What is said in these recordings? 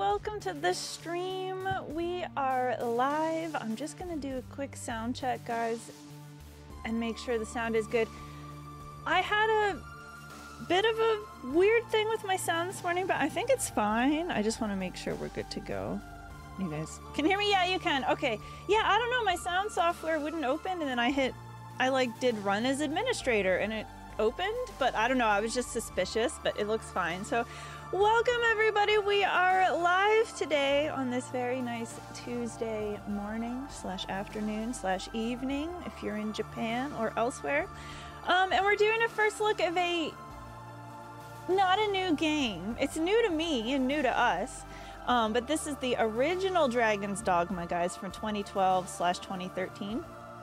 welcome to the stream. We are live. I'm just gonna do a quick sound check, guys, and make sure the sound is good. I had a bit of a weird thing with my sound this morning, but I think it's fine. I just want to make sure we're good to go. You guys can hear me? Yeah, you can. Okay. Yeah, I don't know. My sound software wouldn't open, and then I did run as administrator, and it opened, but I don't know. I was just suspicious, but it looks fine. So welcome everybody. We are live today on this very nice Tuesday morning / afternoon / evening if you're in Japan or elsewhere. And we're doing a first look of not a new game. It's new to me and new to us. But this is the original Dragon's Dogma, guys, from 2012/2013.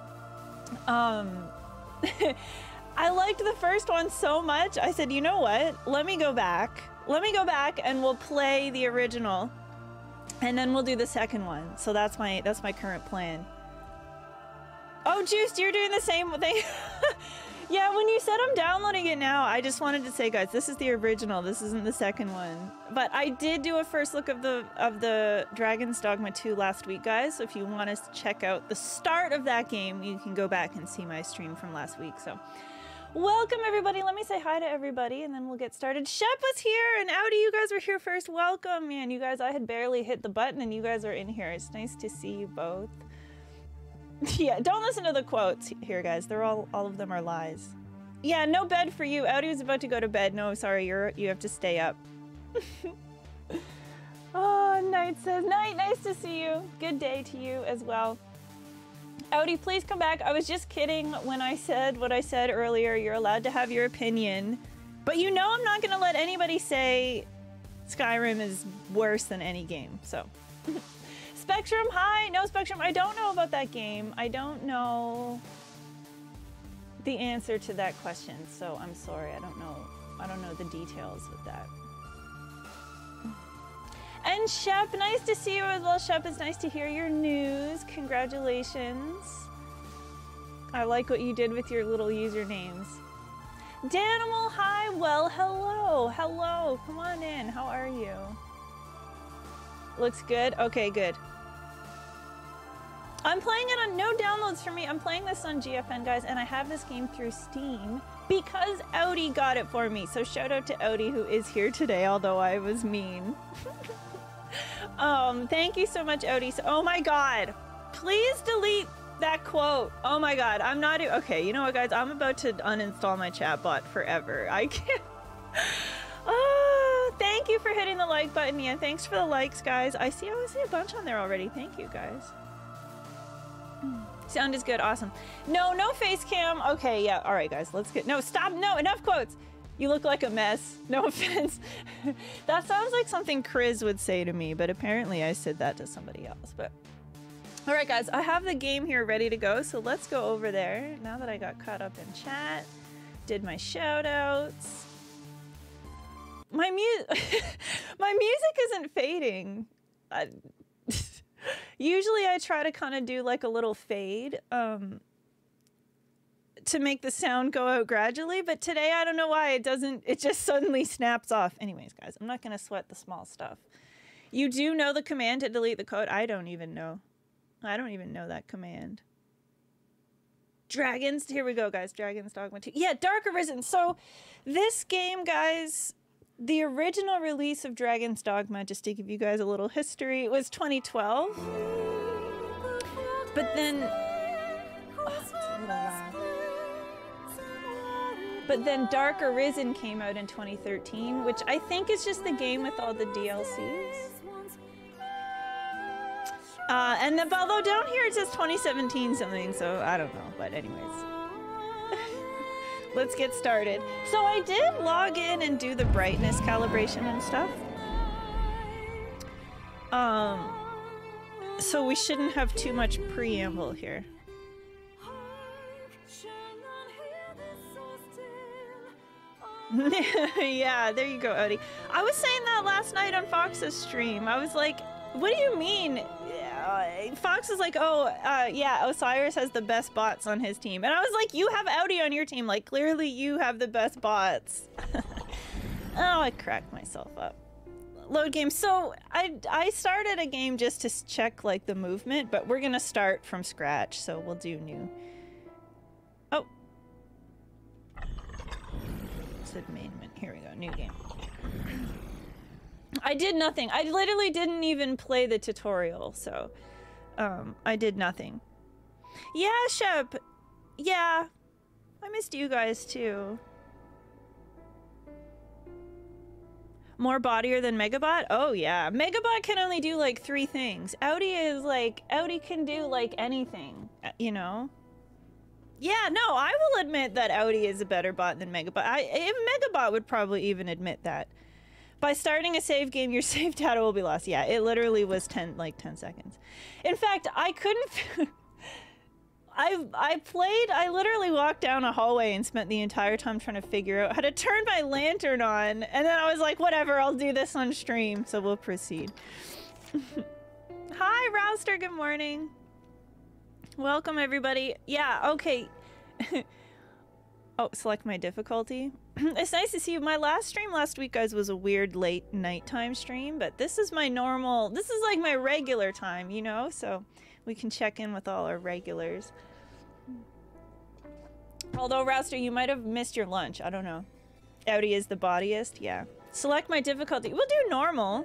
I liked the first one so much, I said, you know what? Let me go back and we'll play the original, and then we'll do the second one. So that's my current plan. Oh, Juiced, you're doing the same thing. Yeah, when you said I'm downloading it now, I just wanted to say, guys, this is the original. This isn't the second one. But I did do a first look of the Dragon's Dogma 2 last week, guys. So if you want to check out the start of that game, you can go back and see my stream from last week. So welcome, everybody. Let me say hi to everybody, and then we'll get started. Shep was here, and Audi, you guys were here first. Welcome, man. You guys, I had barely hit the button, and you guys are in here. It's nice to see you both. Yeah, don't listen to the quotes here, guys. They're all of them are lies. Yeah, no bed for you. Audi was about to go to bed. No, sorry, you have to stay up. Oh, Night says, Night, nice to see you. Good day to you as well. Audi, please come back. I was just kidding when I said what I said earlier. You're allowed to have your opinion. But you know I'm not going to let anybody say Skyrim is worse than any game, so... Spectrum, hi! No, Spectrum, I don't know about that game. I don't know the answer to that question, so I'm sorry. I don't know the details of that. And Shep, nice to see you as well. Shep, it's nice to hear your news. Congratulations. I like what you did with your little usernames. Danimal, hi! Well, hello! Hello! Come on in. How are you? Looks good? Okay, good. I'm playing it on no downloads for me. I'm playing this on GFN, guys, and I have this game through Steam because Audi got it for me. So shout out to Audi, who is here today, although I was mean. Thank you so much, Audi. So, oh my God, please delete that quote. Oh my God, I'm not, okay, you know what, guys? I'm about to uninstall my chatbot forever. I can't. Oh, thank you for hitting the like button. Yeah, thanks for the likes, guys. I see a bunch on there already. Thank you, guys. Sound is good. Awesome. No face cam. Okay, yeah. All right, guys. Let's get... No, stop. No, enough quotes. You look like a mess. No offense. That sounds like something Chris would say to me, but apparently I said that to somebody else. But all right, guys. I have the game here ready to go, so let's go over there. Now that I got caught up in chat, did my shout-outs. My music isn't fading. Usually I try to kind of do like a little fade to make the sound go out gradually, but today I don't know why it doesn't, it just suddenly snaps off. Anyways, guys, I'm not going to sweat the small stuff. You do know the command to delete the code? I don't even know. I don't even know that command. Dragons, here we go, guys. Dragon's Dogma 2. Yeah, Dark Arisen. So this game, guys, the original release of Dragon's Dogma, just to give you guys a little history, it was 2012. But then... Oh, it's a little loud. But then Dark Arisen came out in 2013, which I think is just the game with all the DLCs. Although down here it says 2017 something, so I don't know. But anyways. Let's get started. So I did log in and do the brightness calibration and stuff. So we shouldn't have too much preamble here. Yeah, there you go, Odie. I was saying that last night on Fox's stream. I was like, what do you mean? Fox is like, oh, yeah, Osiris has the best bots on his team. And I was like, you have Audi on your team. Like, clearly you have the best bots. Oh, I cracked myself up. Load game. So I started a game just to check like the movement, but we're gonna start from scratch. So we'll do new. Oh, it said main menu. Here we go. New game. I did nothing. I literally didn't even play the tutorial. So I did nothing. Yeah, Shep. Yeah, I missed you guys too. More bodier than Megabot? Oh yeah. Megabot can only do like 3 things. Audi is like, Audi can do like anything, you know? Yeah, no, I will admit that Audi is a better bot than Megabot. Even Megabot would probably even admit that. By starting a save game, your save data will be lost. Yeah, it literally was 10 seconds. In fact, I couldn't... I literally walked down a hallway and spent the entire time trying to figure out how to turn my lantern on. And then I was like, whatever, I'll do this on stream. So we'll proceed. Hi, Rouster, good morning. Welcome, everybody. Yeah, okay. Oh, select my difficulty. It's nice to see you. My last stream last week, guys, was a weird late nighttime stream. But this is my normal, this is like my regular time, you know? So we can check in with all our regulars. Although, Rouster, you might have missed your lunch. I don't know. Audi is the bodiest? Yeah. Select my difficulty. We'll do normal.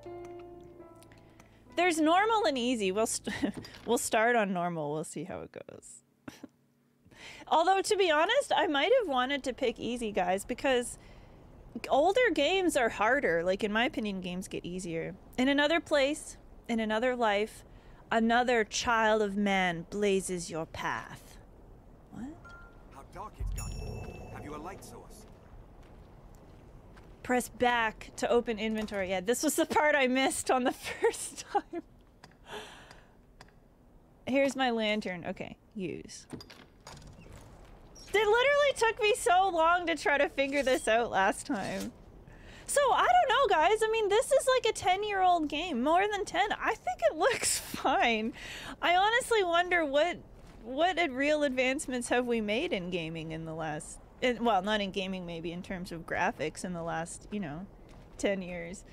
There's normal and easy. We'll start on normal. We'll see how it goes. Although, to be honest, I might have wanted to pick easy, guys, because older games are harder. Like, in my opinion, games get easier. In another place, in another life, another child of man blazes your path. What? How dark it's gotten. Have you a light source? Press back to open inventory. Yeah, this was the part I missed on the first time. Here's my lantern. Okay, use. It literally took me so long to try to figure this out last time. So, I don't know, guys. I mean, this is like a 10-year-old game. More than 10. I think it looks fine. I honestly wonder what real advancements have we made in gaming in the last... well, not in gaming, maybe in terms of graphics in the last, you know, 10 years.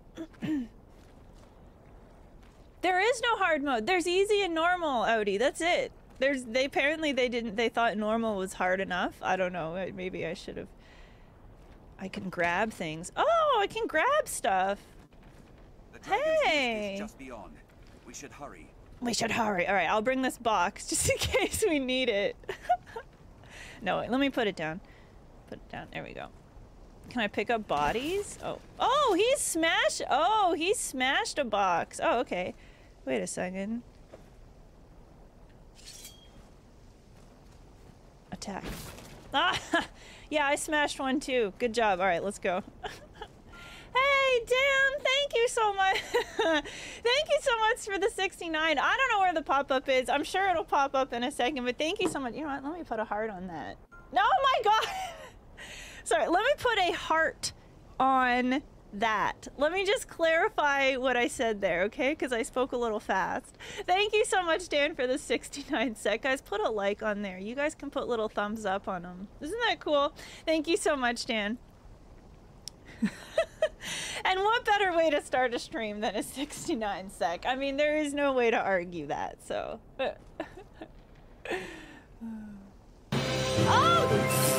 There is no hard mode. There's easy and normal, Audi. That's it. They thought normal was hard enough. I don't know. Maybe I should have... I can grab things. Oh, I can grab stuff. Hey! Is just beyond. We should hurry. We should hurry. All right, I'll bring this box just in case we need it. No, wait, let me put it down. Put it down. There we go. Can I pick up bodies? Oh. Oh, he smashed a box. Oh, okay. Wait a second. Attack. Ah! Yeah, I smashed one too. Good job. All right, let's go. Hey, Dan, thank you so much. Thank you so much for the 69. I don't know where the pop-up is. I'm sure it'll pop up in a second, but thank you so much. You know what? Let me put a heart on that. Oh my God. Sorry, let me put a heart on that. Let me just clarify what I said there, okay? Because I spoke a little fast. Thank you so much, Dan, for the 69 sec. Guys, put a like on there. You guys can put little thumbs up on them. Isn't that cool? Thank you so much, Dan. And what better way to start a stream than a 69 sec? I mean, there is no way to argue that, so. Oh!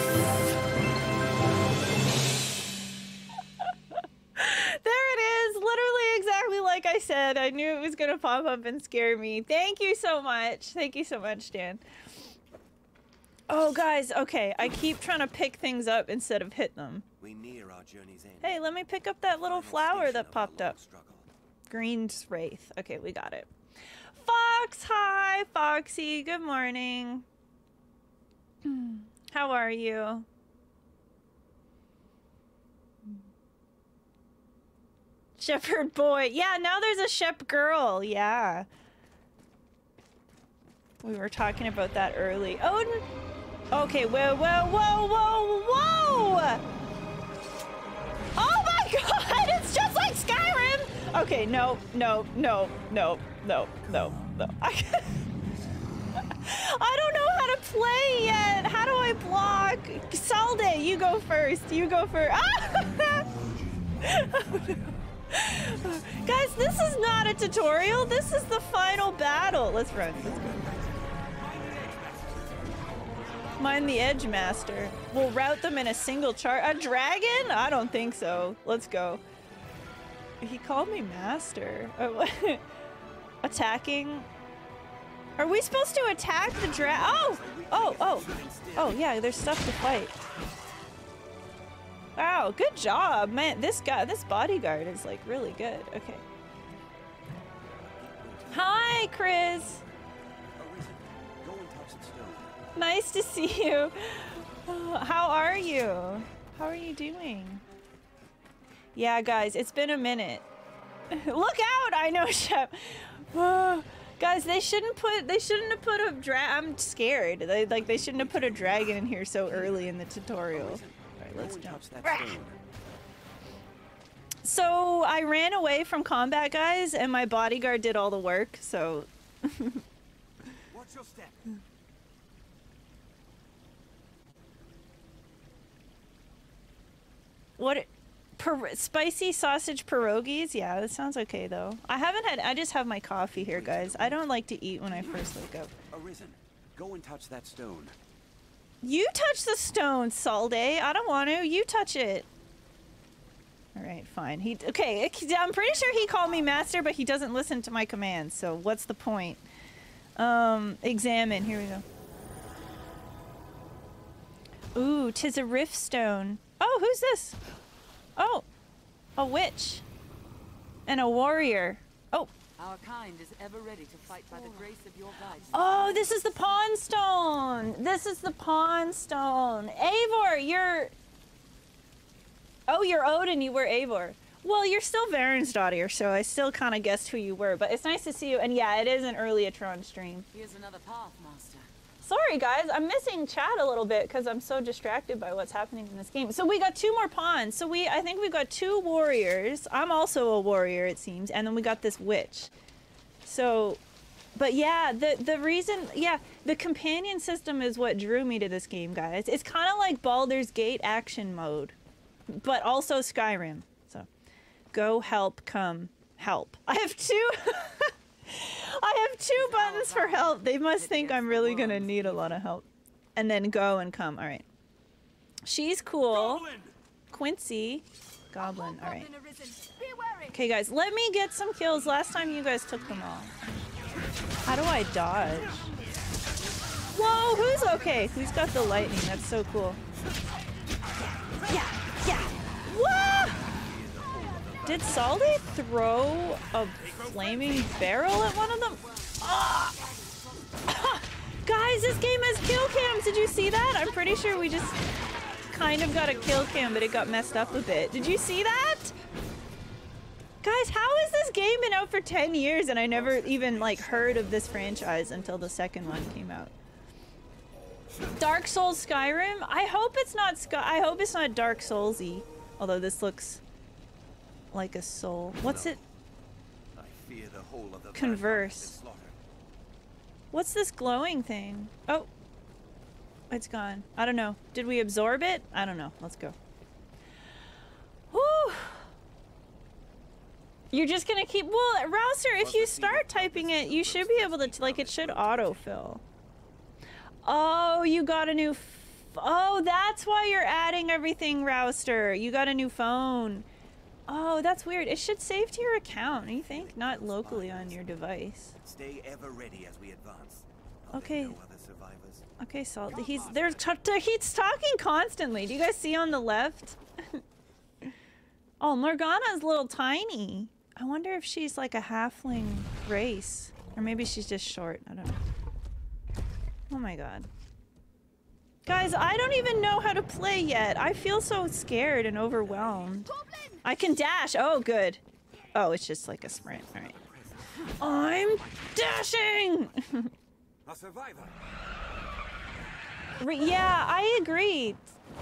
There it is! Literally exactly like I said. I knew it was gonna pop up and scare me. Thank you so much. Thank you so much, Dan. Oh, guys, okay. I keep trying to pick things up instead of hit them. We near our journey's end. Hey, let me pick up that little flower that popped up. Green's Wraith. Okay, we got it. Fox, hi! Foxy, good morning. How are you? Shepherd boy. Yeah, now there's a Shep girl. Yeah. We were talking about that early. Oh, okay. Whoa, whoa, whoa, whoa, whoa! Oh my God! It's just like Skyrim! Okay, no, no, no, no, no, no, no. I don't know how to play yet. How do I block? Salde, you go first. You go first. Ah! Guys, this is not a tutorial. This is the final battle. Let's run. Let's go. Mind the Edge Master. We'll route them in a single chart. A dragon? I don't think so. Let's go. He called me Master. Oh, attacking. Are we supposed to attack the dragon? Oh, yeah, there's stuff to fight. Wow, good job, man. This bodyguard is like really good. Okay. Hi, Chris. Nice to see you. How are you? How are you doing? Yeah, guys, it's been a minute. Look out! I know, Shep. Guys, they shouldn't have put a I'm scared. They shouldn't have put a dragon in here so early in the tutorial. All right, let's jump. So I ran away from combat, guys, and my bodyguard did all the work. So. Watch your step. What? Spicy sausage pierogies? Yeah, that sounds okay though. I just have my coffee here, guys. I don't like to eat when I first wake up. Arisen, go and touch that stone. You touch the stone, Salday. I don't want to. You touch it. All right, fine. Okay, I'm pretty sure he called me master, but he doesn't listen to my commands. So what's the point? Examine. Here we go. Ooh, 'tis a rift stone. Oh, who's this? Oh, a witch. And a warrior. Oh. Our kind is ever ready to fight by the grace of your guides. Oh, this is the pawn stone. This is the pawn stone. Eivor, you're... Oh, you're Odin, you were Eivor. Well, you're still Varen's daughter, so I still kind of guessed who you were, but it's nice to see you. And yeah, it is an early Atron stream. Here's another path, Master. Sorry, guys, I'm missing chat a little bit because I'm so distracted by what's happening in this game. So we got 2 more pawns. So I think we've got 2 warriors. I'm also a warrior, it seems. And then we got this witch. So, but yeah, the reason, yeah, the companion system is what drew me to this game, guys. It's kind of like Baldur's Gate action mode, but also Skyrim. So, go, help, come, help. I have 2... I have 2 buttons for help. They must think I'm really gonna need a lot of help. And then go and come. All right. She's cool. Goblin! Quincy. Goblin. All right. Okay, guys. Let me get some kills. Last time you guys took them all. How do I dodge? Whoa, who's okay? Who's got the lightning? That's so cool. Yeah. Whoa! Did Saldy throw a flaming barrel at one of them? Ah! Guys, this game has kill cams. Did you see that? I'm pretty sure we just kind of got a kill cam, but it got messed up a bit. Did you see that? Guys, how has this game been out for 10 years and I never even like heard of this franchise until the second one came out? Dark Souls Skyrim? I hope it's not Dark Soulsy. Although this looks like a soul. What's it? I fear the whole of the Converse. What's this glowing thing? Oh. It's gone. I don't know. Did we absorb it? I don't know. Let's go. Whew. You're just gonna keep... Well, Rouser, if you start typing it, you should be able to... Like, it should autofill. Oh, you got a new... Oh, that's why you're adding everything, Rouster. You got a new phone. Oh, that's weird. It should save to your account, you think? Not locally on your device. Stay ever ready as we advance. Okay. No other survivors. Okay, Salt. He's talking constantly. Do you guys see on the left? Oh, Morgana's little tiny. I wonder if she's like a halfling race. Or maybe she's just short. I don't know. Oh my god. Guys, I don't even know how to play yet. I feel so scared and overwhelmed. I can dash. Oh, good. Oh, it's just like a sprint. All right. I'm dashing! A survivor. Yeah, I agree.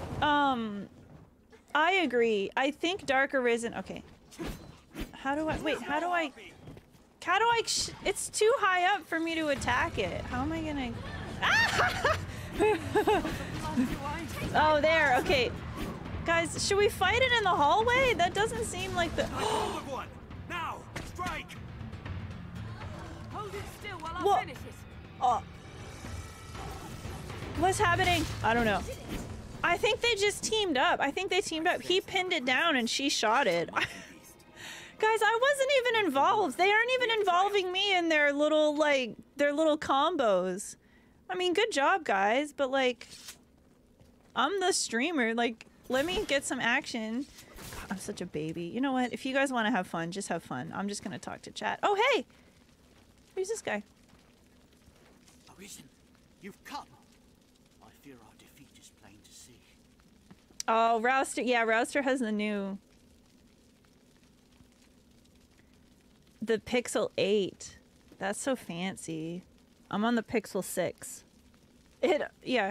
I agree. I think Dark Arisen... Okay. How do I... Wait, how do I... It's too high up for me to attack it. How am I gonna... Ah! Oh, there. Okay. Guys, should we fight it in the hallway? That doesn't seem like the... Hold of one! Now! Strike! Hold it still while I Whoa. finish it. Oh. What's happening? I don't know. I think they just teamed up. I think they teamed up. He pinned it down and she shot it. Guys, I wasn't even involved. They aren't even involving me in their little, like, their little combos. I mean, good job, guys, but, like, I'm the streamer. Like, let me get some action. God, I'm such a baby. You know what? If you guys want to have fun, just have fun. I'm just gonna talk to chat. Oh, hey! Who's this guy? Arisen, you've come. I fear our defeat is plain to see. Oh, Rouster. Yeah, Rouster has the Pixel 8. That's so fancy. I'm on the Pixel 6. Yeah.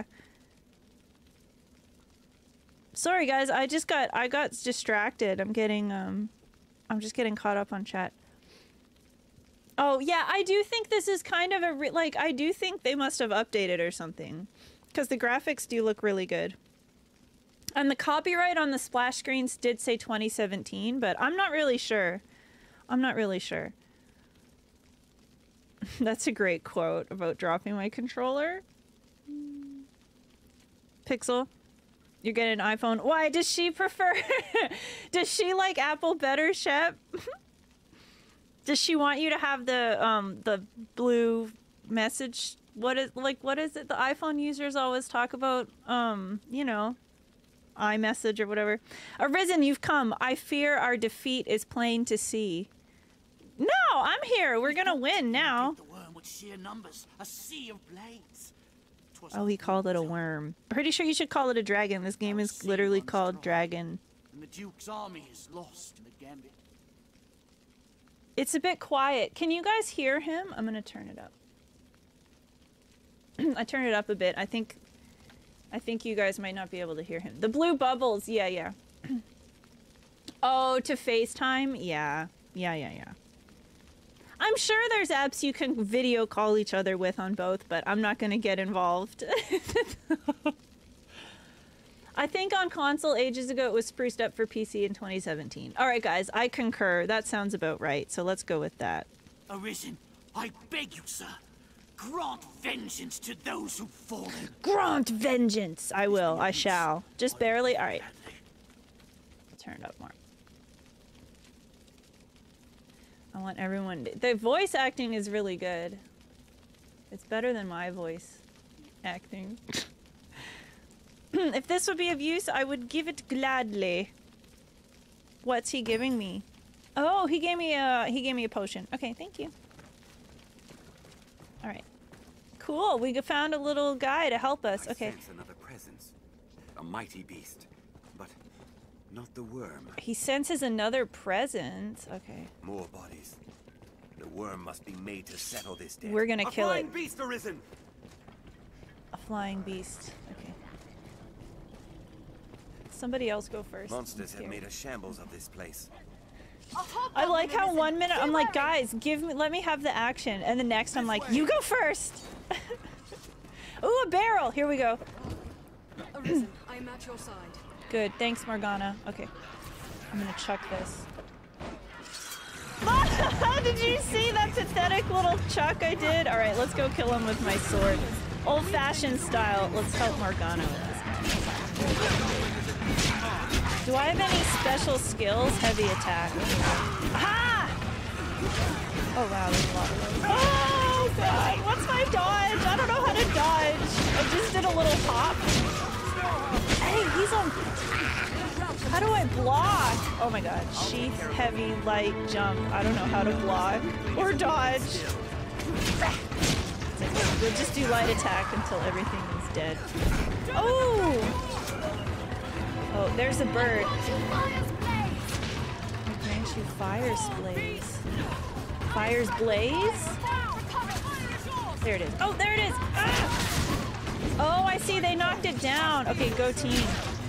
Sorry guys, I got distracted. I'm just getting caught up on chat. Oh yeah, I do think this is kind of I do think they must have updated or something, because the graphics do look really good. And the copyright on the splash screens did say 2017, but I'm not really sure. I'm not really sure. That's a great quote about dropping my controller. Pixel, you're getting an iPhone. Why does she prefer? Does she like Apple better, Shep? Does she want you to have the blue message? What is it? The iPhone users always talk about, you know, iMessage or whatever. Arisen, you've come. I fear our defeat is plain to see. No, I'm here. We're gonna win now. The worm with sheer numbers, a sea of blades. Oh, he called it a worm. Pretty sure you should call it a dragon. This game is literally called Dragon. And the Duke's army is lost in the gambit. It's a bit quiet. Can you guys hear him? I'm gonna turn it up. I turned it up a bit. I think you guys might not be able to hear him. The blue bubbles. Yeah, yeah. Oh, to FaceTime? Yeah. Yeah. I'm sure there's apps you can video call each other with on both, but I'm not going to get involved. I think on console ages ago it was spruced up for PC in 2017. All right, guys, I concur. That sounds about right, so let's go with that. Arisen, I beg you, sir. Grant vengeance to those who've fallen. Grant vengeance! I will. I shall. Just barely. All right. I'll turn it up more. I want everyone to... The voice acting is really good. It's better than my voice acting. If this would be of use, I would give it gladly. What's he giving me? Oh, he gave me a potion. Okay, thank you. All right. Cool. We found a little guy to help us. Okay. I sense another presence. A mighty beast, but not the worm. He senses another presence. Okay. More bodies. The worm must be made to settle this debt. We're gonna kill it. A flying beast arisen. A flying beast. Okay. Somebody else go first. Monsters have made a shambles of this place. I like how 1 minute I'm like, guys, let me have the action, and the next I'm like, you go first. Ooh, a barrel. Here we go. Arisen, I'm at your side. Good. Thanks, Morgana. Okay. I'm gonna chuck this. Did you see that pathetic little chuck I did? All right, let's go kill him with my sword. Old-fashioned style. Let's help Morgana with this. Do I have any special skills? Heavy attack. Aha! Oh wow, there's a lot of those. Oh god, what's my dodge? I don't know how to dodge. I just did a little hop. Hey, he's on... How do I block? Oh my god, sheath, heavy, light, jump. I don't know how to block or dodge. We'll just do light attack until everything is dead. Oh! Oh, there's a bird. Grant you fire's blaze. Fire's blaze? There it is. Oh, there it is! Ah! Oh, I see. They knocked it down. Okay, go team.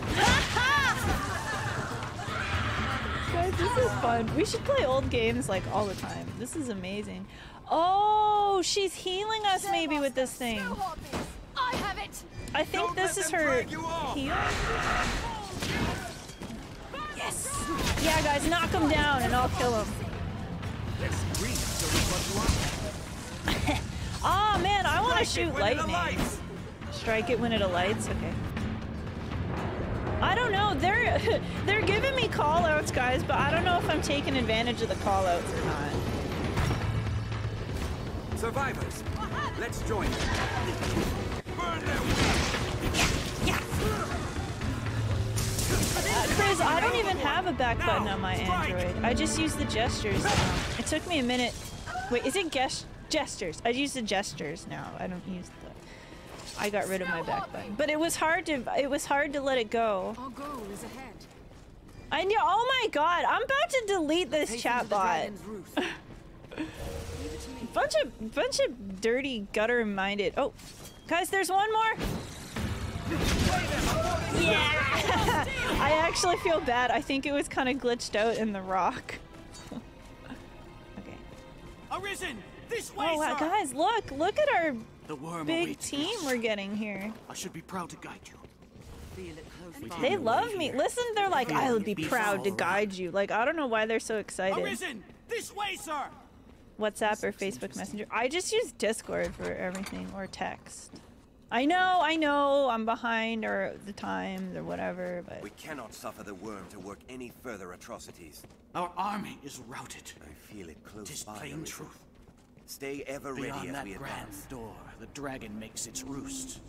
Guys, this is fun. We should play old games like all the time. This is amazing. Oh, she's healing us maybe with this thing. I have it. I think this is her heal. Yeah, guys, knock him down and I'll kill him. Let's scream so we what you want. Oh man, I want to shoot When it lightning. alights. Strike it when it alights. Okay. I don't know. They're giving me call-outs, guys, but I don't know if I'm taking advantage of the call-outs or not. Survivors, let's join them. Burn their wings. Chris, I don't even have a back button on my Android. I just use the gestures now. It took me a minute. Wait, is it gestures? I use the gestures now. I don't use the. I got rid of my back button, but it was hard to let it go. Our goal is ahead. I know. Oh my god, I'm about to delete this chat bot. bunch of dirty gutter-minded. Oh, guys, there's one more. Yeah. I actually feel bad. I think it was kind of glitched out in the rock. Okay. Arisen! This way, Oh wow, sir! guys, look at our The worm big awaits team us. we're getting here. I should be proud to guide you. Feel it close by. They love me. Listen, they're like, I would be Be proud to all guide you. Like, I don't know why they're so excited. Arisen! This way, sir! WhatsApp or Facebook Messenger. I just use Discord for everything, or text. I know, I'm behind or the times or whatever, but We cannot suffer the worm to work any further atrocities. Our army is routed. I feel it close Tis by. plain Arisen. truth. Stay ever ready Beyond as that we grand advance. door, the dragon makes its roost.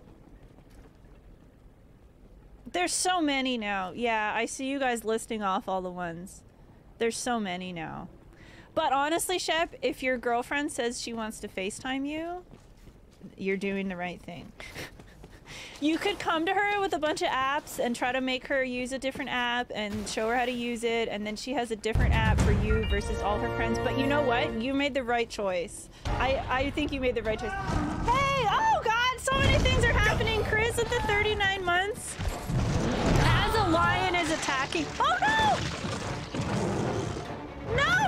there's so many now. Yeah, I see you guys listing off all the ones. There's so many now. But honestly, Shep, if your girlfriend says she wants to FaceTime you, you're doing the right thing. You could come to her with a bunch of apps and try to make her use a different app and show her how to use it, and then she has a different app for you versus all her friends. But you know what? You made the right choice. I think you made the right choice. Hey! Oh god! So many things are happening, Chris, at the 39 months. As a lion is attacking. Oh no! No!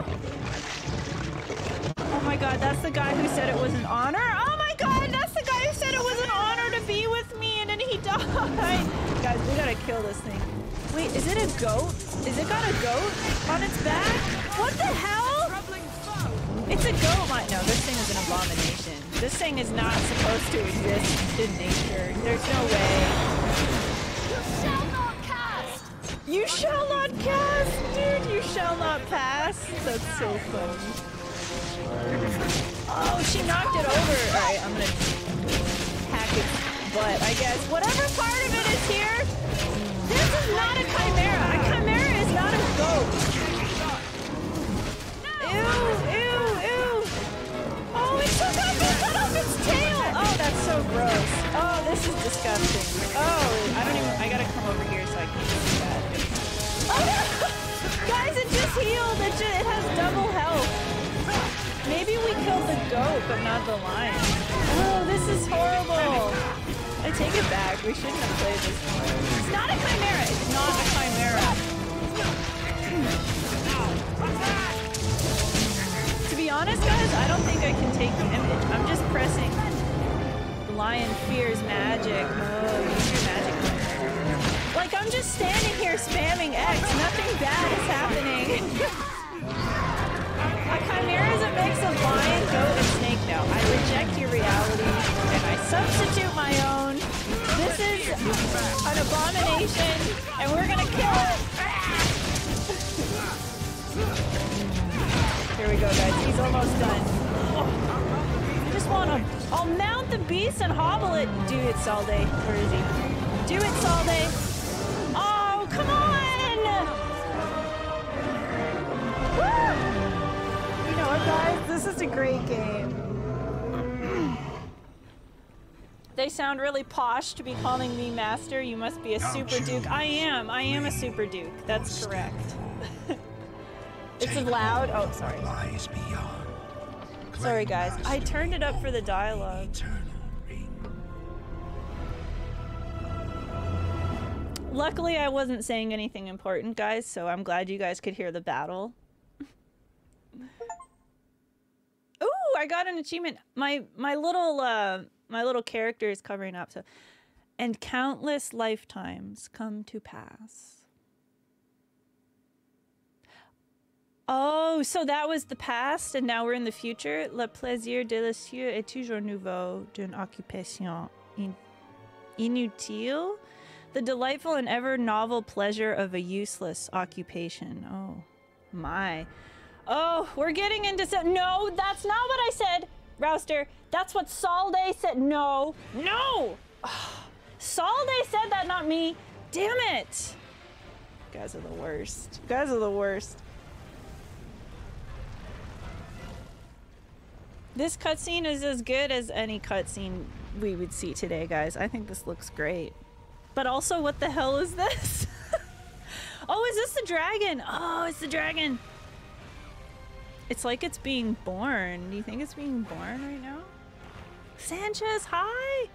Oh my god, that's the guy who said it was an honor? Oh my god, that's the guy who said it was an honor to be with me and then he died! Guys, we gotta kill this thing. Wait, is it a goat? Is it got a goat on its back? What the hell? It's a goat mine. No, this thing is an abomination. This thing is not supposed to exist in nature. There's no way. You shall not cast! You shall not cast! Dude, you shall not pass. That's so funny. Oh, she knocked it over. Alright, I'm gonna hack its butt, I guess. Whatever part of it is here, this is not a chimera. A chimera is not a goat. Ew, ew, ew. Oh, it took off and cut off its tail. Oh, that's so gross. Oh, this is disgusting. Oh, I gotta come over here so I can see that. Oh no! Guys, it just healed. It has double health. Maybe we killed the goat, but not the lion. Oh, this is horrible. I take it back. We shouldn't have played this one. It's not a chimera. It's not a chimera. To be honest, guys, I don't think I can take damage. I'm just pressing. The lion fears magic. Oh, use your magic. Like, I'm just standing here spamming X. Nothing bad is happening. A chimera is a mix of lion, goat, and snake. No, I reject your reality, and I substitute my own. This is an abomination, and we're gonna kill it! Here we go, guys. He's almost done. Oh, I just wanna... I'll mount the beast and hobble it. Do it, Salde. Where is he? Do it, Salde. Oh, come on! Woo! You know what, guys? This is a great game. They sound really posh to be calling me master. You must be a super duke. I am a super duke. That's correct. It's loud. Oh, sorry. Sorry, guys. I turned it up for the dialogue. Luckily, I wasn't saying anything important, guys, so I'm glad you guys could hear the battle. Ooh, I got an achievement. My little character is covering up. So, and countless lifetimes come to pass. Oh, so that was the past and now we're in the future. Le plaisir délicieux est toujours nouveau d'une occupation inutile. The delightful and ever novel pleasure of a useless occupation. Oh, my. Oh, we're getting into some... No, that's not what I said, Rouster. That's what Salde said. No. No! Salde said that, not me. Damn it. You guys are the worst. You guys are the worst. This cutscene is as good as any cutscene we would see today, guys. I think this looks great. But also, what the hell is this? Oh, is this the dragon? Oh, it's the dragon. It's like it's being born. Do you think it's being born right now? Sanchez, hi!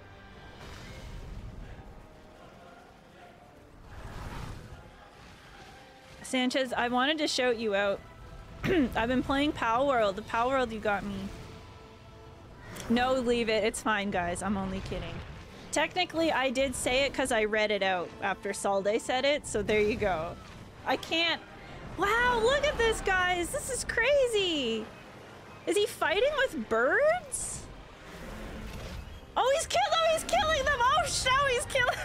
Sanchez, I wanted to shout you out. I've been playing Pal World. The Pal World, you got me. No, leave it. It's fine, guys. I'm only kidding. Technically, I did say it because I read it out after Salde said it, so there you go. I can't... Wow, look at this, guys! This is crazy! Is he fighting with birds? Oh, he's killing them! Oh, no, he's killing...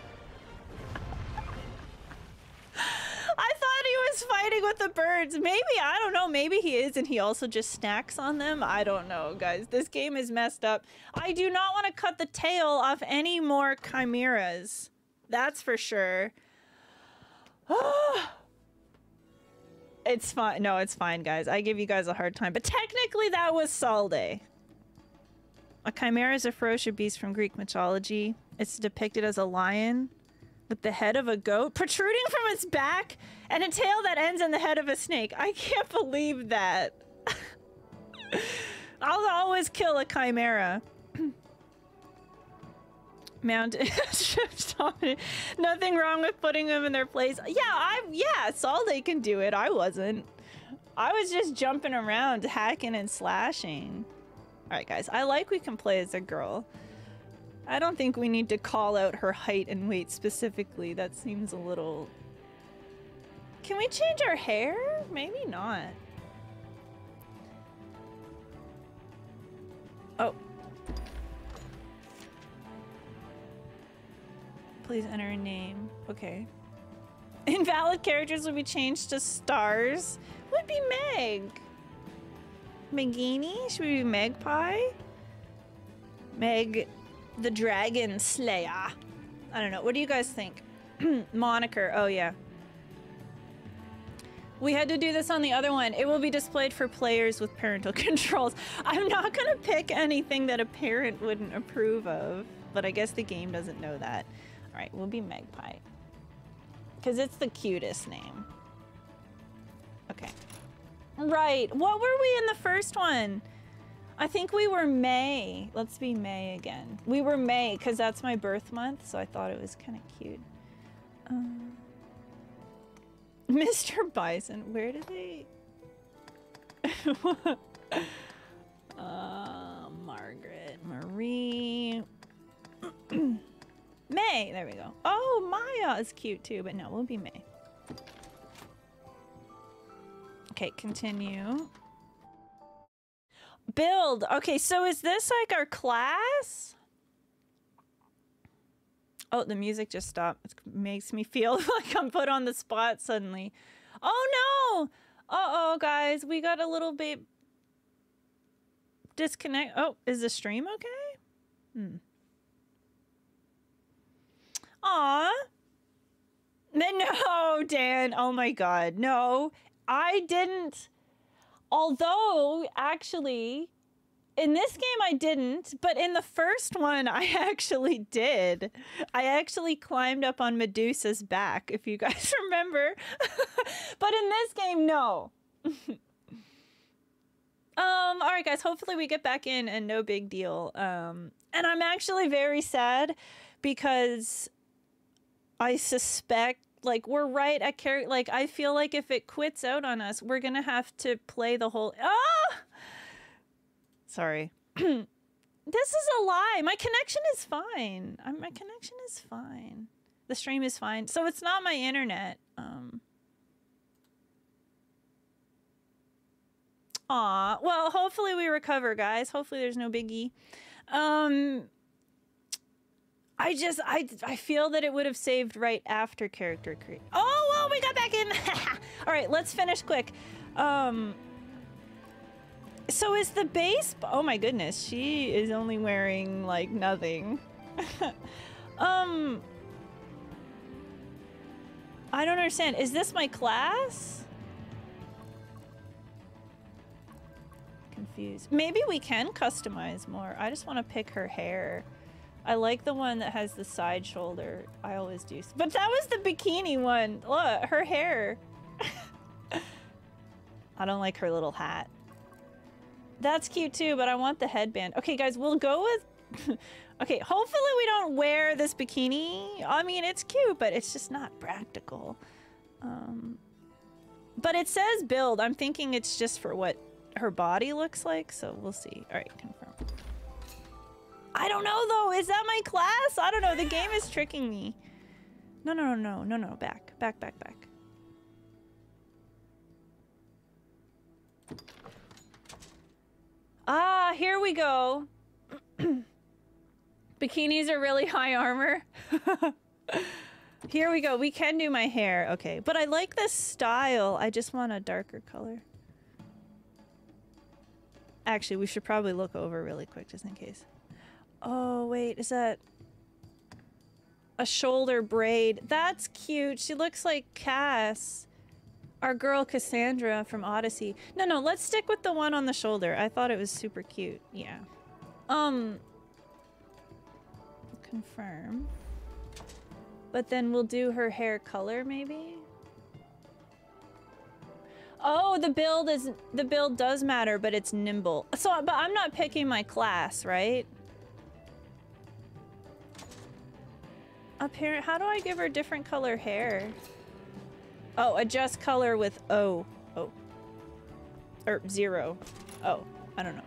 I thought he was fighting with the birds. Maybe, I don't know, maybe he is and he also just snacks on them. I don't know, guys. This game is messed up. I do not want to cut the tail off any more chimeras. That's for sure. It's fine. No, it's fine, guys. I give you guys a hard time. But technically that was Salde. A chimera is a ferocious beast from Greek mythology. It's depicted as a lion with the head of a goat protruding from its back and a tail that ends in the head of a snake. I can't believe that. I'll always kill a chimera. Mountain nothing wrong with putting them in their place. Yeah, Salde can do it. I wasn't. I was just jumping around, hacking and slashing. All right, guys. I like we can play as a girl. I don't think we need to call out her height and weight specifically. That seems a little... Can we change our hair? Maybe not. Oh. Please enter a name. Okay. Invalid characters will be changed to stars. Would be Meg. Megini? Should we be Magpie? Meg... The Dragon Slayer. I don't know. What do you guys think? Moniker. Oh, yeah. We had to do this on the other one. It will be displayed for players with parental controls. I'm not going to pick anything that a parent wouldn't approve of, but I guess the game doesn't know that. All right, we'll be Magpie. Because it's the cutest name. Okay. Right. What were we in the first one? I think we were May. Let's be May again. We were May because that's my birth month, so I thought it was kind of cute. Mr. Bison, where did they... Margaret, Marie... May, there we go. Oh, Maya is cute too, but no, we'll be May. Okay, continue. Build. Okay, so is this like our class? Oh, the music just stopped. It makes me feel like I'm put on the spot suddenly. Oh no! Uh-oh, guys. We got a little bit disconnect. Oh, is the stream okay? Aw. No, Dan. Oh my god. No, I didn't. Although, actually, in this game I didn't, but in the first one I actually did. I actually climbed up on Medusa's back, if you guys remember. But in this game, no. Alright guys, hopefully we get back in and no big deal. And I'm actually very sad because I suspect like we're right at like I feel like if it quits out on us, we're gonna have to play the whole sorry. This is a lie. My connection is fine. My connection is fine. The stream is fine. So it's not my internet. Aw, well, hopefully we recover, guys. Hopefully there's no biggie. I feel that it would have saved right after character create. Oh, well, we got back in. All right, let's finish quick. So is the base? Oh my goodness, she is only wearing like nothing. I don't understand. Is this my class? Confused. Maybe we can customize more. I just want to pick her hair. I like the one that has the side shoulder. I always do. But that was the bikini one. Look, her hair. I don't like her little hat. That's cute too, but I want the headband. Okay, guys, we'll go with... Okay, hopefully we don't wear this bikini. I mean, it's cute, but it's just not practical. But it says build. I'm thinking it's just for what her body looks like, so we'll see. All right, confirm. I don't know, though. Is that my class? I don't know. The game is tricking me. No. Back. Ah, here we go. Bikinis are really high armor. Here we go. We can do my hair. Okay, but I like this style. I just want a darker color. Actually, we should probably look over really quick just in case. Oh, wait. Is that a shoulder braid? That's cute. She looks like Cass. Our girl Cassandra from Odyssey. No, let's stick with the one on the shoulder. I thought it was super cute. Yeah. Confirm. But then we'll do her hair color, maybe? Oh, the build does matter, but it's nimble. So, but I'm not picking my class, right? Up here, how do I give her different color hair? Oh, adjust color with O. Oh. Or 0. Oh, I don't know.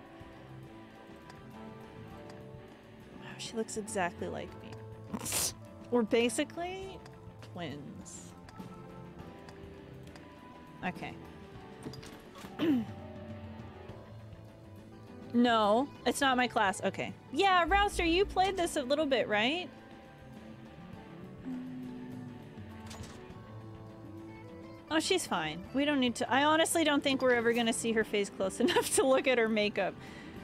Wow, she looks exactly like me. We're basically twins. Okay. No, it's not my class. Okay. Yeah, Rouster, you played this a little bit, right? Oh, she's fine. We don't need to... I honestly don't think we're ever gonna see her face close enough to look at her makeup.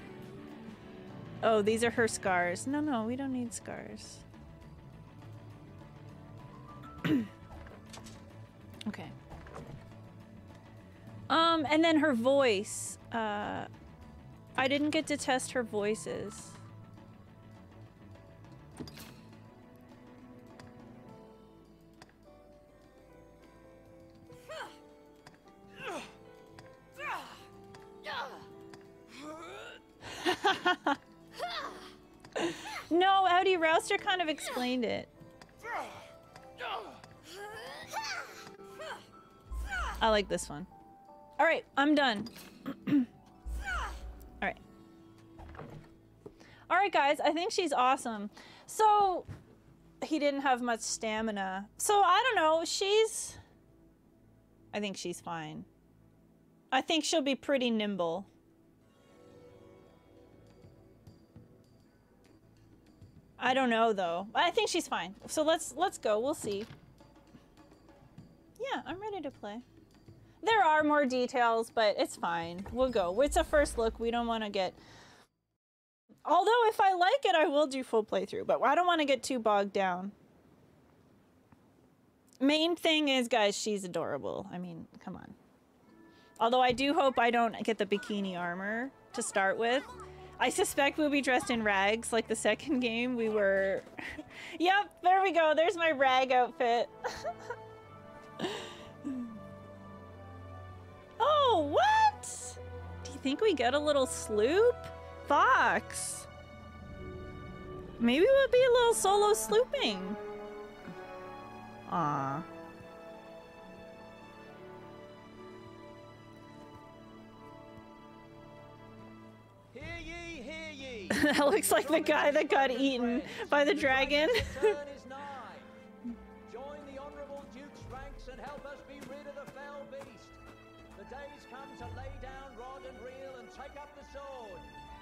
Oh, these are her scars. No, we don't need scars. Okay. And then her voice. I didn't get to test her voices. No, Audi Rouster kind of explained it. I like this one. All right, I'm done. All right, guys, I think she's awesome. So, he didn't have much stamina. So, I don't know, I think she's fine. I think she'll be pretty nimble. I don't know, though. I think she's fine. So let's go. We'll see. Yeah, I'm ready to play. There are more details, but it's fine. We'll go. It's a first look. We don't want to get... Although, if I like it, I will do full playthrough, but I don't want to get too bogged down. Main thing is, guys, she's adorable. I mean, come on. Although I do hope I don't get the bikini armor to start with. I suspect we'll be dressed in rags like the second game we were... Yep, there we go. There's my rag outfit. Oh, what? Do you think we get a little sloop? Fox. Maybe we'll be a little solo slooping. Aww. That looks like the guy that got eaten by the dragon. Join the honorable Duke's ranks and help us be rid of the fell beast. The day's come to lay down rod and reel sword.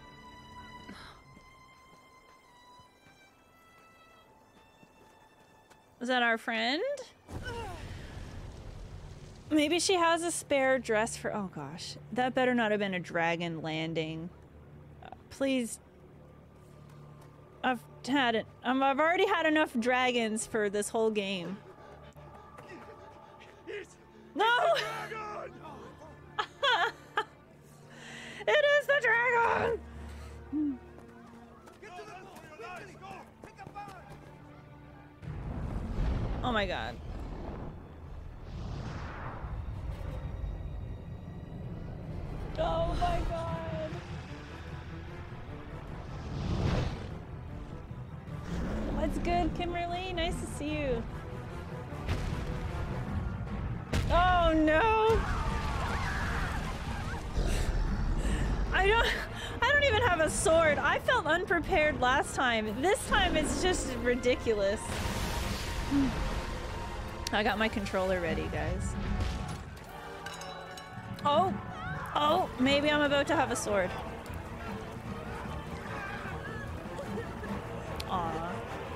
Was that our friend? Maybe she has a spare dress for... Oh gosh. That better not have been a dragon landing. Please. I've had it. I've already had enough dragons for this whole game. No! It is the dragon! Oh my god. Oh my god. What's good, Kimberly? Nice to see you. Oh no! I don't even have a sword. I felt unprepared last time. This time it's just ridiculous. I got my controller ready, guys. Oh! Oh, maybe I'm about to have a sword. Aw.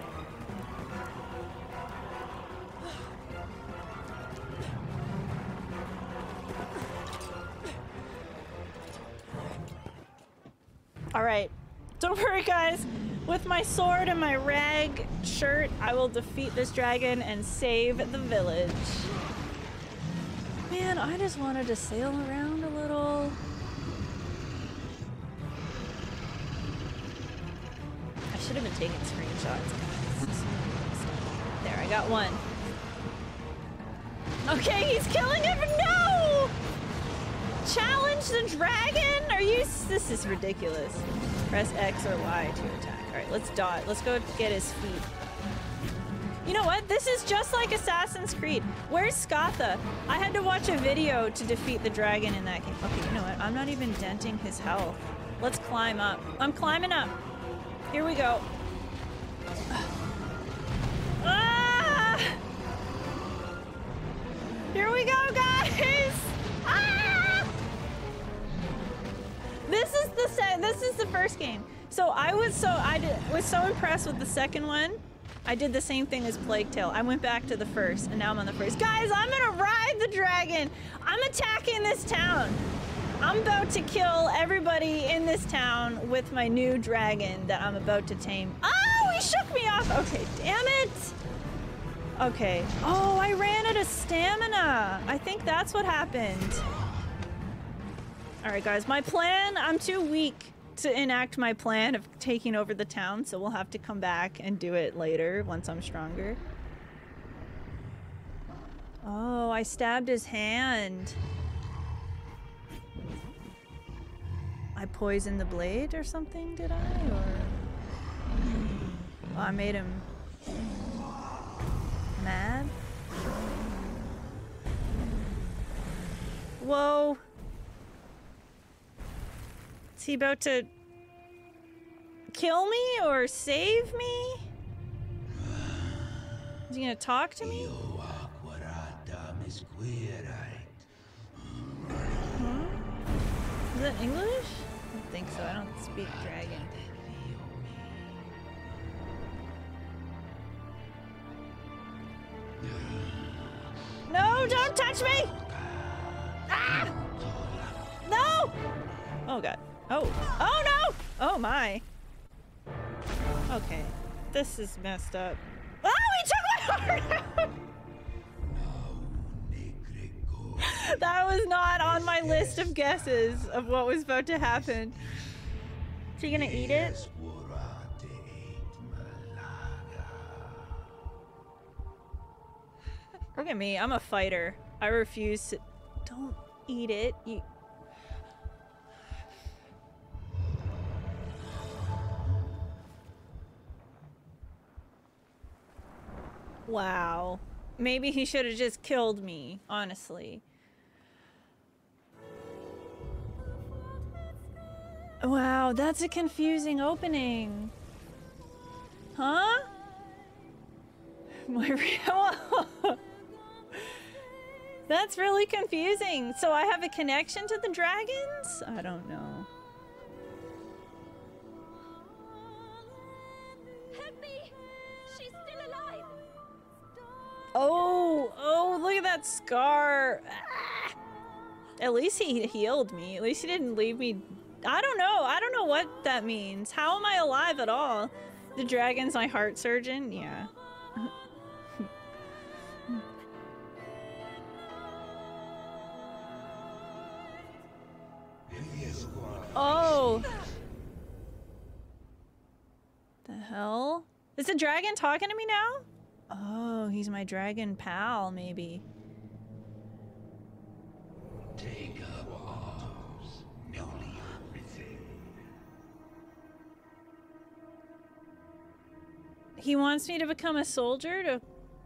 Alright. Don't worry, guys. With my sword and my rag shirt, I will defeat this dragon and save the village. Man, I just wanted to sail around a little. I should have been taking screenshots. There, I got one. Okay, he's killing him. No! Challenge the dragon? Are you... This is ridiculous. Press X or Y to attack. Alright, let's dot. Let's go get his feet. You know what? This is just like Assassin's Creed. Where's Skatha? I had to watch a video to defeat the dragon in that game. Okay, you know what? I'm not even denting his health. Let's climb up. I'm climbing up. Here we go. Ah! Here we go, guys! Ah! This is the first game. So I was so impressed with the second one. I did the same thing as Plague Tale. I went back to the first, and now I'm on the first. Guys, I'm gonna ride the dragon. I'm attacking this town. I'm about to kill everybody in this town with my new dragon that I'm about to tame. Oh, he shook me off. Okay, damn it. Okay. Oh, I ran out of stamina. I think that's what happened. All right, guys, my plan, I'm too weak to enact my plan of taking over the town, so we'll have to come back and do it later once I'm stronger. Oh, I stabbed his hand. I poisoned the blade or something, did I? Or... Oh, I made him mad? Whoa. Is he about to kill me or save me? Is he gonna talk to me? Huh? Is that English? I don't think so. I don't speak dragon. No, don't touch me! Ah! No! Oh god. Oh. Oh no! Oh my. Okay. This is messed up. Oh, he took my heart out! That was not on my list of guesses of what was about to happen. Is he gonna eat it? Look at me, I'm a fighter. I refuse to... Don't eat it. You... Wow. Maybe he should have just killed me, honestly. Wow, that's a confusing opening. Huh? My real... That's really confusing. So I have a connection to the dragons? I don't know. that scar. Ah. At least he healed me. At least he didn't leave me. I don't know. I don't know what that means. How am I alive at all? The dragon's my heart surgeon? Yeah. Oh. The hell? Is the dragon talking to me now? Oh, he's my dragon pal, maybe. Take up arms, newly arisen. He wants me to become a soldier to...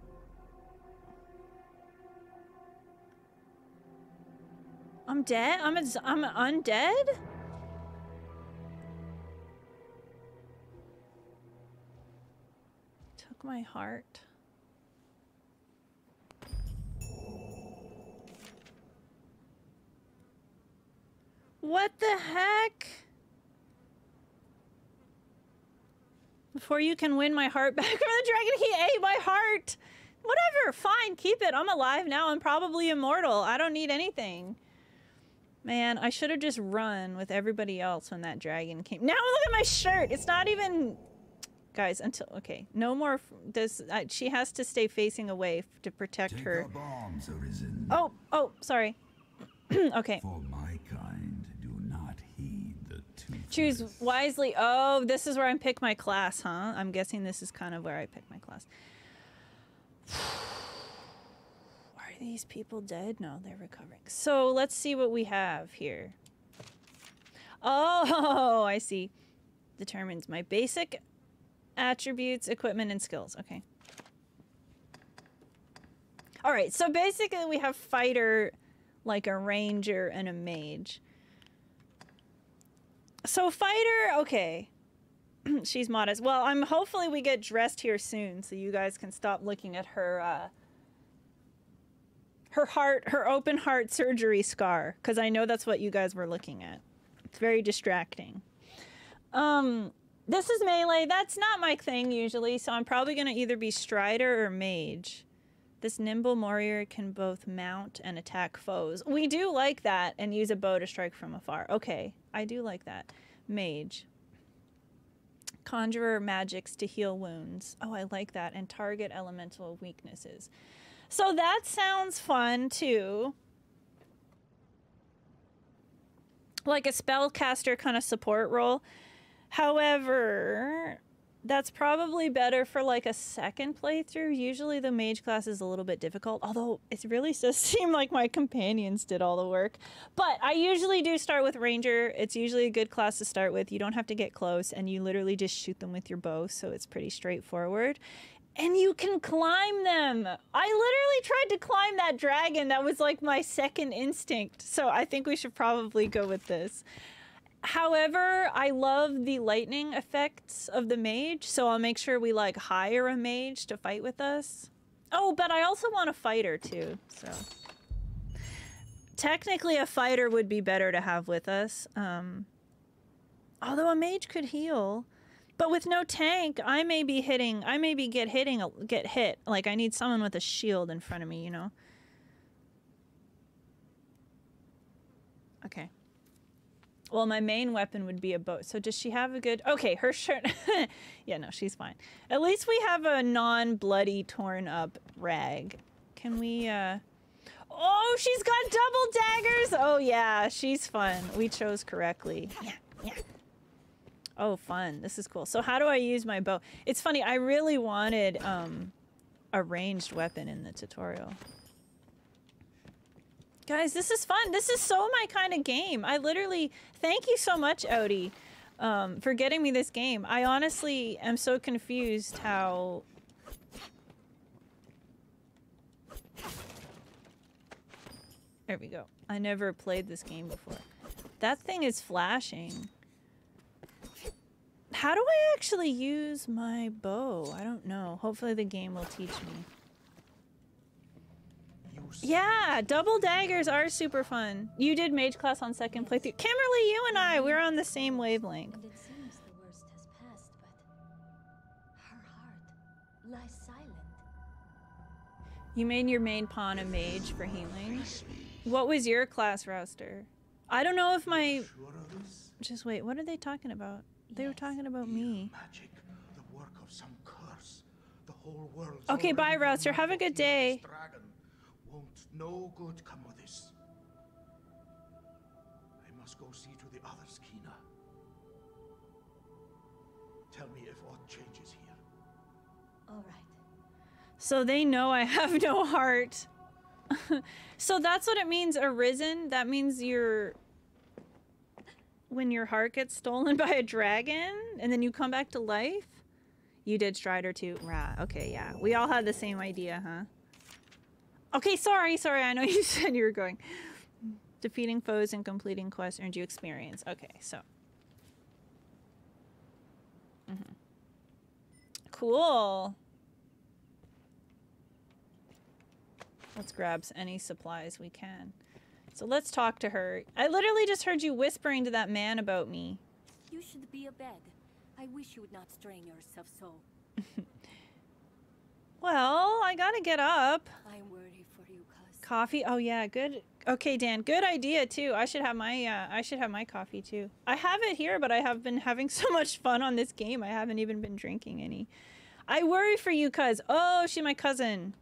I'm dead? I'm undead? Took my heart. What the heck? Before you can win my heart back from the dragon, he ate my heart! Whatever, fine, keep it. I'm alive now. I'm probably immortal. I don't need anything. Man, I should have just run with everybody else when that dragon came. Now look at my shirt! It's not even... Guys, until... Okay, no more... she has to stay facing away to protect her. Take up arms, Arisen. Oh, sorry. Okay. For my kind, do not heed the toothless. Choose wisely. Oh, this is where I pick my class, huh? I'm guessing this is kind of where I pick my class. Are these people dead? No, they're recovering. So let's see what we have here. Oh, I see. Determines my basic attributes, equipment, and skills. Okay. All right, so basically we have fighter, like a ranger, and a mage. So fighter, okay. She's modest. Well, hopefully we get dressed here soon so you guys can stop looking at her her open heart surgery scar, because I know that's what you guys were looking at. It's very distracting. This is melee. That's not my thing usually, so I'm probably going to either be Strider or Mage. This nimble warrior can both mount and attack foes. We do like that, and use a bow to strike from afar. Okay, I do like that. Mage. Conjurer magics to heal wounds. Oh, I like that. And target elemental weaknesses. So that sounds fun, too. Like a spellcaster kind of support role. However, that's probably better for like a second playthrough. Usually the mage class is a little bit difficult, although it really does seem like my companions did all the work. But I usually do start with ranger. It's usually a good class to start with. You don't have to get close, and you literally just shoot them with your bow, so it's pretty straightforward. And you can climb them. I literally tried to climb that dragon. That was like my second instinct. So I think we should probably go with this. However, I love the lightning effects of the mage, so I'll make sure we like hire a mage to fight with us. Oh, but I also want a fighter too, so. Technically a fighter would be better to have with us. Although a mage could heal. But with no tank, I may get hit. Like I need someone with a shield in front of me, you know? Okay. Well, my main weapon would be a bow. So does she have a good... Okay, her shirt... Yeah, no, she's fine. At least we have a non-bloody, torn-up rag. Can we, Oh, she's got double daggers! Oh, yeah, she's fun. We chose correctly. Yeah. Oh, fun. This is cool. So how do I use my bow? It's funny, I really wanted, a ranged weapon in the tutorial. Guys, this is fun. This is so my kind of game. I literally... Thank you so much, Odie, for getting me this game. I honestly am so confused how... There we go. I never played this game before. That thing is flashing. How do I actually use my bow? I don't know. Hopefully the game will teach me. Yeah, double daggers are super fun. You did mage class on second playthrough. Kimberly, you and we're on the same wavelength. And it seems the worst has passed, but her heart lies silent. You made your main pawn a mage for healing. What was your class, Rouster? I don't know if my... Just wait, what are they talking about? They were talking about me. Magic, the work of some curse. The whole world's Okay, bye, Rouster. Have a good day. Dragon. Won't no good come of this? I must go see to the others, Kina. Tell me if aught changes here. All right. So they know I have no heart. So that's what it means, Arisen. That means you're... When your heart gets stolen by a dragon, and then you come back to life? You did Strider too. Right, okay, yeah. We all had the same idea, huh? Okay, sorry, I know you said you were going. Defeating foes and completing quests earned you experience. Okay, so. Cool. Let's grab any supplies we can. So let's talk to her. I literally just heard you whispering to that man about me. You should be abed. I wish you would not strain yourself so. Well, I gotta get up. I'm worried for you, cuz. Coffee? Oh yeah, good. Okay, Dan, good idea too. I should have my coffee too. I have it here, but I have been having so much fun on this game. I haven't even been drinking any. I worry for you, cuz. Oh, she's my cousin.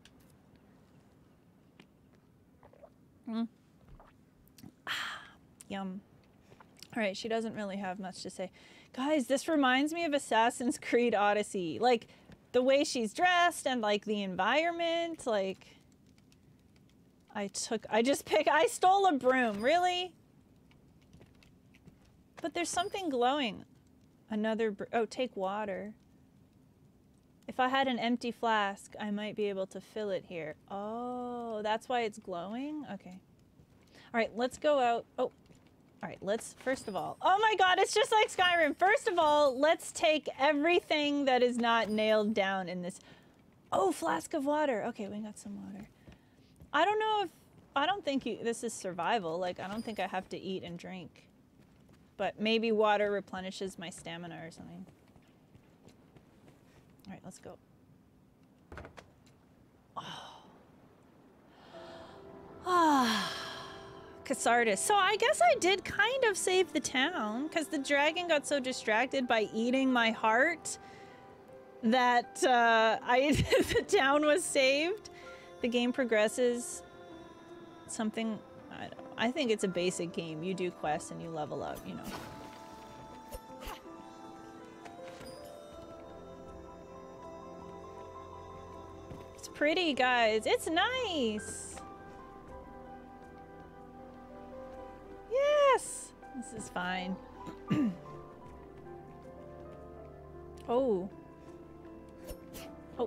Yum. Alright, she doesn't really have much to say. Guys, this reminds me of Assassin's Creed Odyssey. Like, the way she's dressed and, like, the environment. Like, I stole a broom. Really? But there's something glowing. Oh, take water. If I had an empty flask, I might be able to fill it here. Oh, that's why it's glowing? Okay. Alright, let's go out. Oh. Alright, let's, first of all, oh my god, it's just like Skyrim. First of all, let's take everything that is not nailed down in this. Oh, flask of water. Okay, we got some water. I don't know if, I don't think this is survival. Like, I don't think I have to eat and drink. But maybe water replenishes my stamina or something. Alright, let's go. Oh. Ah. Catharsis. So I guess I did kind of save the town because the dragon got so distracted by eating my heart that the town was saved. The game progresses. Something, I think it's a basic game. You do quests and you level up, you know. It's pretty, guys. It's nice. Yes! This is fine. Oh. Oh.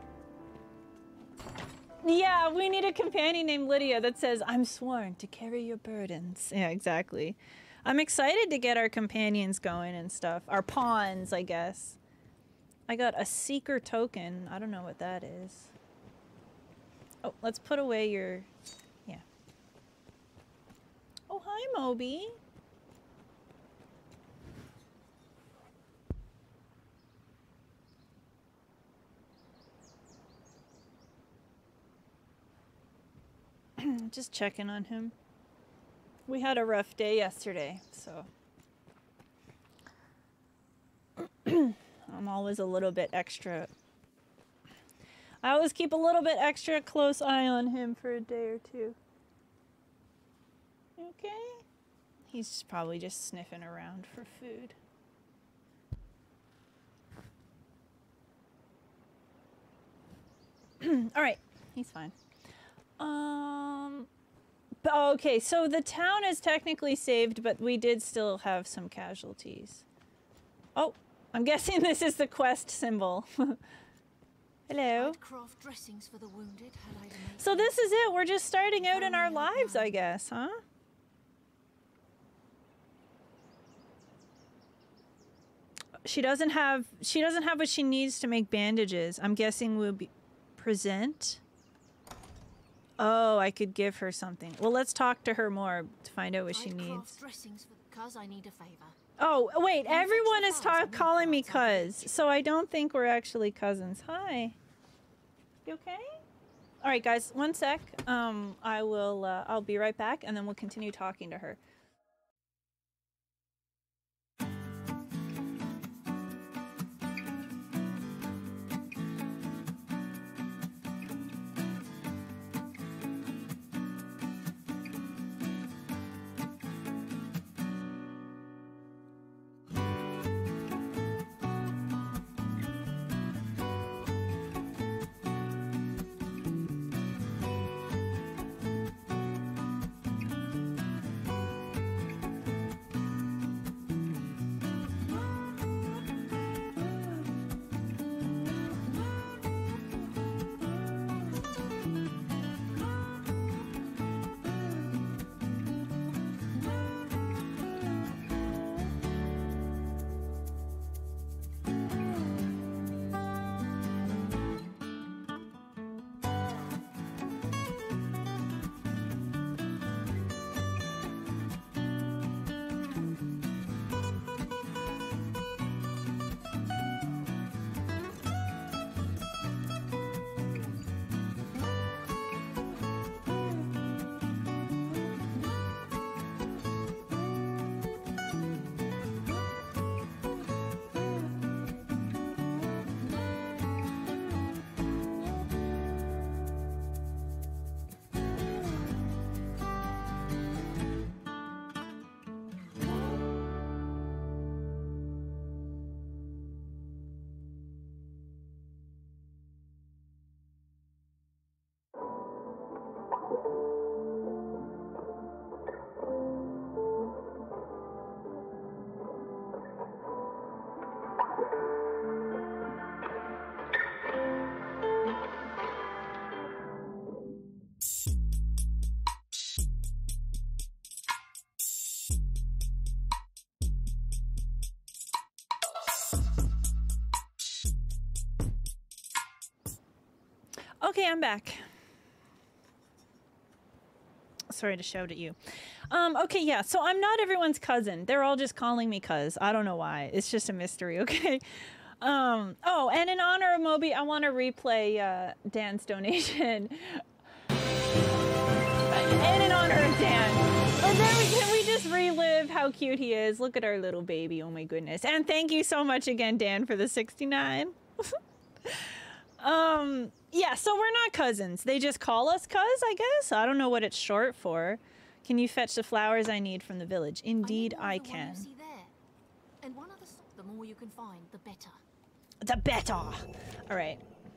Yeah, we need a companion named Lydia that says, I'm sworn to carry your burdens. Yeah, exactly. I'm excited to get our companions going and stuff. Our pawns, I guess. I got a seeker token. I don't know what that is. Oh, let's put away your... Oh, hi, Moby. Just checking on him. We had a rough day yesterday, so... I'm always a little bit extra... I always keep a little bit extra close eye on him for a day or two. Okay. He's probably just sniffing around for food. All right, he's fine. Okay, so the town is technically saved, but we did still have some casualties. Oh, I'm guessing this is the quest symbol. Hello. Craft dressings for the wounded, had I so this is it. We're just starting out in our lives, I guess, huh? She doesn't have what she needs to make bandages. I'm guessing we'll be present. Oh, I could give her something. Well, let's talk to her more to find out what she needs. Dressings for cuz I need a favor. Oh, wait, everyone is calling me cuz, so I don't think we're actually cousins. Hi. You okay? All right, guys, one sec. I'll be right back, and then we'll continue talking to her. Okay, I'm back. Sorry to shout at you. Okay, yeah, so I'm not everyone's cousin. They're all just calling me cuz. I don't know why. It's just a mystery, okay? Oh, and in honor of Moby, I want to replay Dan's donation. And in honor of Dan. Oh, can we just relive how cute he is? Look at our little baby. Oh my goodness. And thank you so much again, Dan, for the 69. Yeah, so we're not cousins. They just call us cuz, I guess. I don't know what it's short for. Can you fetch the flowers I need from the village? Indeed, I can. And one other sort. The more you can find, the better. The better. All right.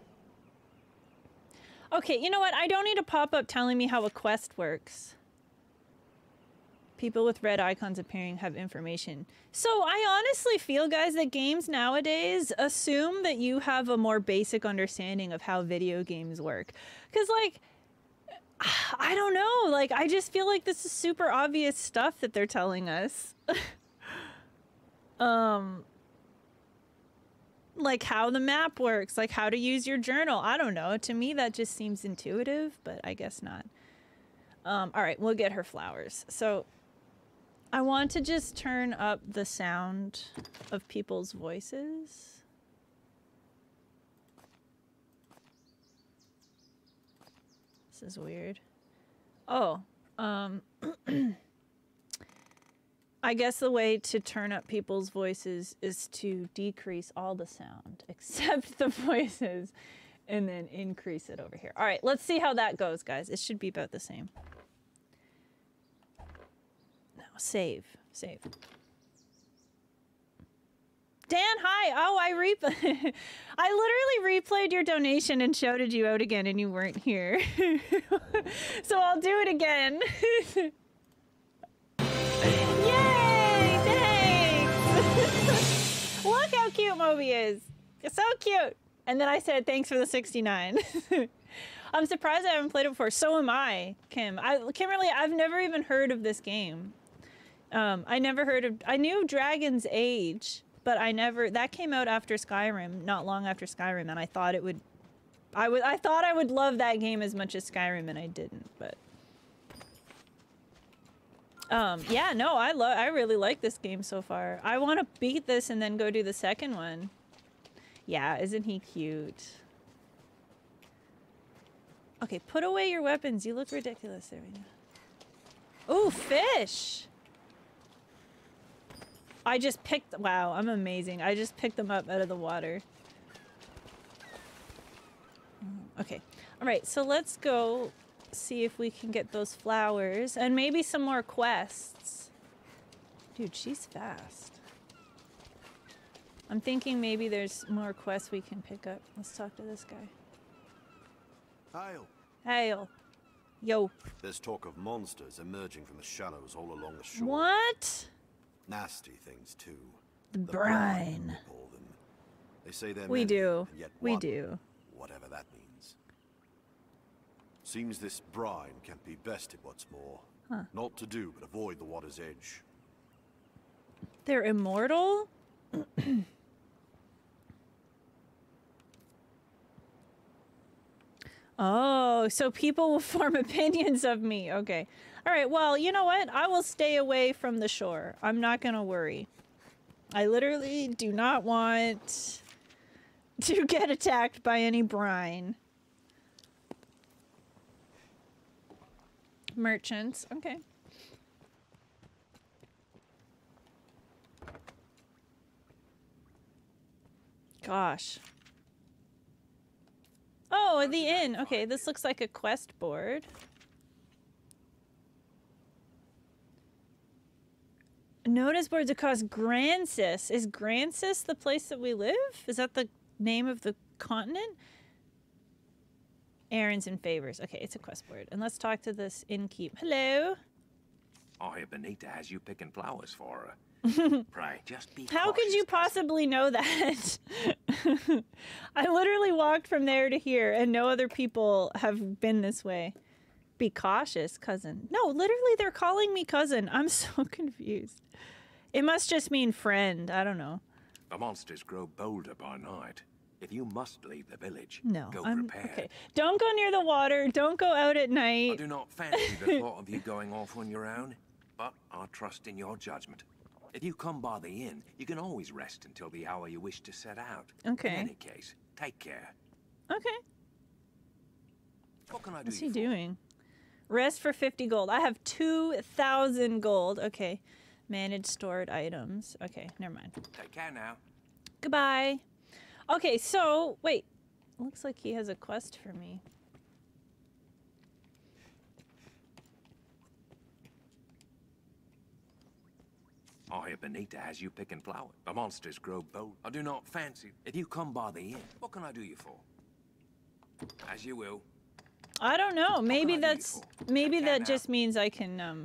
Okay, you know what? I don't need a pop-up telling me how a quest works. People with red icons appearing have information. So I honestly feel, guys, that games nowadays assume that you have a more basic understanding of how video games work. Because, like, I don't know. Like, I just feel like this is super obvious stuff that they're telling us. Like how the map works, like how to use your journal. I don't know. To me, that just seems intuitive, but I guess not. All right, we'll get her flowers. So I want to just turn up the sound of people's voices. This is weird. Oh, I guess the way to turn up people's voices is to decrease all the sound except the voices and then increase it over here. All right, let's see how that goes, guys. It should be about the same. Now, save. Dan, hi. Oh, I literally replayed your donation and shouted you out again and you weren't here. So I'll do it again. Yay! Thanks! Look how cute Moby is. It's so cute. And then I said, thanks for the 69. I'm surprised I haven't played it before. So am I, Kim. Kimberly, I've never even heard of this game. I knew Dragon's Age, but that came out after Skyrim, not long after Skyrim, and I thought I thought I would love that game as much as Skyrim, and I didn't, but. Yeah, no, I really like this game so far. I want to beat this and then go do the second one. Yeah, isn't he cute? Okay, put away your weapons. You look ridiculous. There we go. Ooh, fish! I just picked... Wow, I'm amazing. I just picked them up out of the water. Okay. Alright, so let's go see if we can get those flowers. And maybe some more quests. Dude, she's fast. I'm thinking maybe there's more quests we can pick up. Let's talk to this guy. Hail. Hail. Yo. There's talk of monsters emerging from the shallows all along the shore. What? Nasty things too. The brine. We call them. They say they're We many, do. and yet We one, do. whatever that means. Seems this brine can't be bested, what's more. Huh. Not to do but avoid the water's edge. They're immortal? Oh, so people will form opinions of me. Okay. All right, well, you know what? I will stay away from the shore. I'm not going to worry. I literally do not want to get attacked by any brine. Merchants. Okay. Gosh. Oh, the inn. Okay, this looks like a quest board. Notice boards across Grancis. Is Grancis the place that we live? Is that the name of the continent? Errands and favors. Okay, it's a quest board. And let's talk to this innkeep. Hello. Oh, Benita has you picking flowers for her. Pray, just be How could you possibly know that? I literally walked from there to here, and no other people have been this way. Be cautious, cousin. No, literally, they're calling me cousin. I'm so confused. It must just mean friend. I don't know. The monsters grow bolder by night. If you must leave the village, no, go I'm prepared. okay. Don't go near the water. Don't go out at night. I do not fancy the thought of you going off on your own, but I trust in your judgment. If you come by the inn, you can always rest until the hour you wish to set out. Okay. In any case, take care. Okay. What can I do? What's he doing? Rest for 50 gold. I have 2,000 gold. Okay. Manage stored items. Okay, never mind. Take care now. Goodbye. Okay, so, wait. Looks like he has a quest for me. I hear Benita has you picking flowers. The monsters grow bold. I do not fancy. If you come by the inn, what can I do you for? As you will. I don't know. Maybe that's that just means I can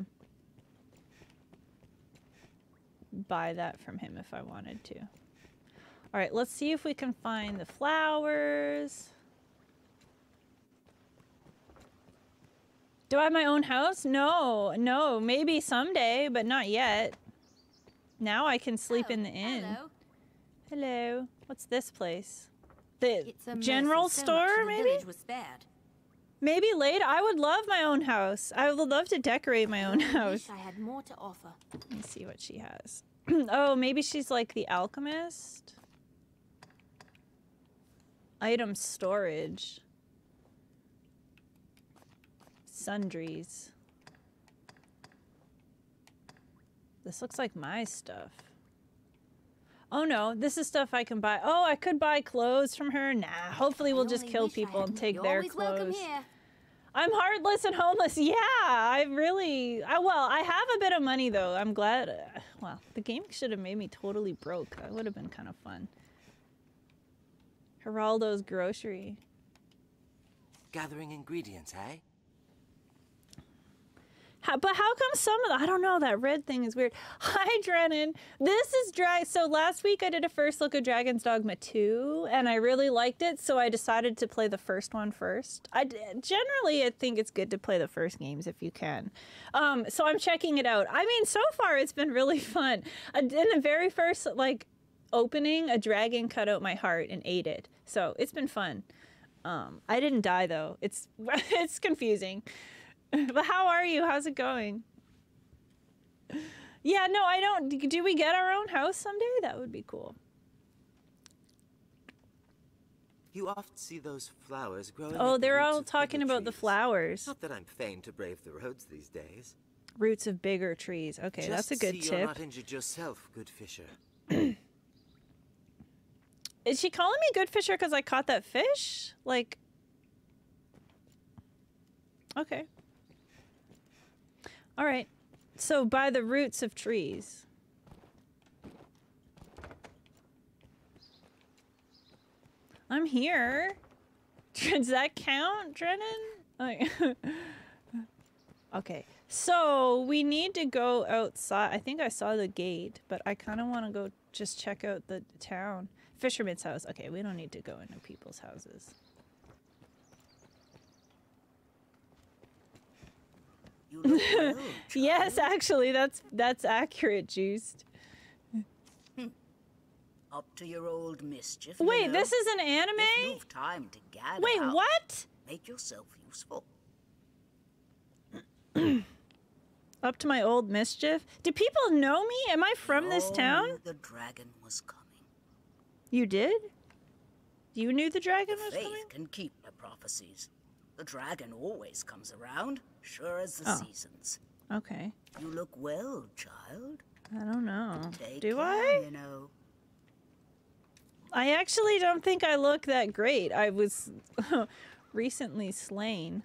buy that from him if I wanted to. All right, let's see if we can find the flowers. Do I have my own house? No, no. Maybe someday, but not yet. Now I can sleep in the inn. Hello. Hello. What's this place? The It's a general mercy so store, much the maybe? village was spared. Maybe later. I would love my own house. I would love to decorate my own I house. wish I had more to offer. Let me see what she has. Oh, maybe she's like the alchemist. Item storage. Sundries. This looks like my stuff. Oh no, this is stuff I can buy. Oh, I could buy clothes from her. Nah, hopefully we'll just kill people and take their clothes. I'm heartless and homeless. Yeah, I have a bit of money though. I'm glad. Well, the game should have made me totally broke. That would have been kind of fun. Geraldo's grocery. Gathering ingredients, eh? But how come some of the... I don't know, that red thing is weird. Hi, Drennan. This is So last week I did a first look at Dragon's Dogma 2, and I really liked it, so I decided to play the first one first. Generally, I think it's good to play the first games if you can. So I'm checking it out. I mean, so far it's been really fun. In the very first, opening, a dragon cut out my heart and ate it. So it's been fun. I didn't die, though. It's confusing. But how are you? How's it going? Yeah, no, I don't. Do we get our own house someday? That would be cool. You often see those flowers growing. Oh, they're all talking about the flowers. Not that I'm fain to brave the roads these days. Roots of bigger trees. Okay, Just that's a good see tip. You're not injured yourself, good fisher. Is she calling me good fisher because I caught that fish? Like, okay. All right. So by the roots of trees. I'm here. Does that count, Drennan? Like, okay. So we need to go outside. I think I saw the gate, but I kind of want to go just check out the town. Fisherman's house. Okay, we don't need to go into people's houses. You look well, Yes, actually, that's accurate, Juiced. up to your old mischief. Wait, you know. this is an anime? If you've time to gather Wait, out, what? Make yourself useful. Up to my old mischief? Do people know me? Am I from this town? The dragon was coming. You did? You knew the dragon was Faith coming? can keep the prophecies. The dragon always comes around, sure as the Oh. seasons. Okay. You look well, child. I don't know. Take Do care, I? You know. I actually don't think I look that great. I was recently slain.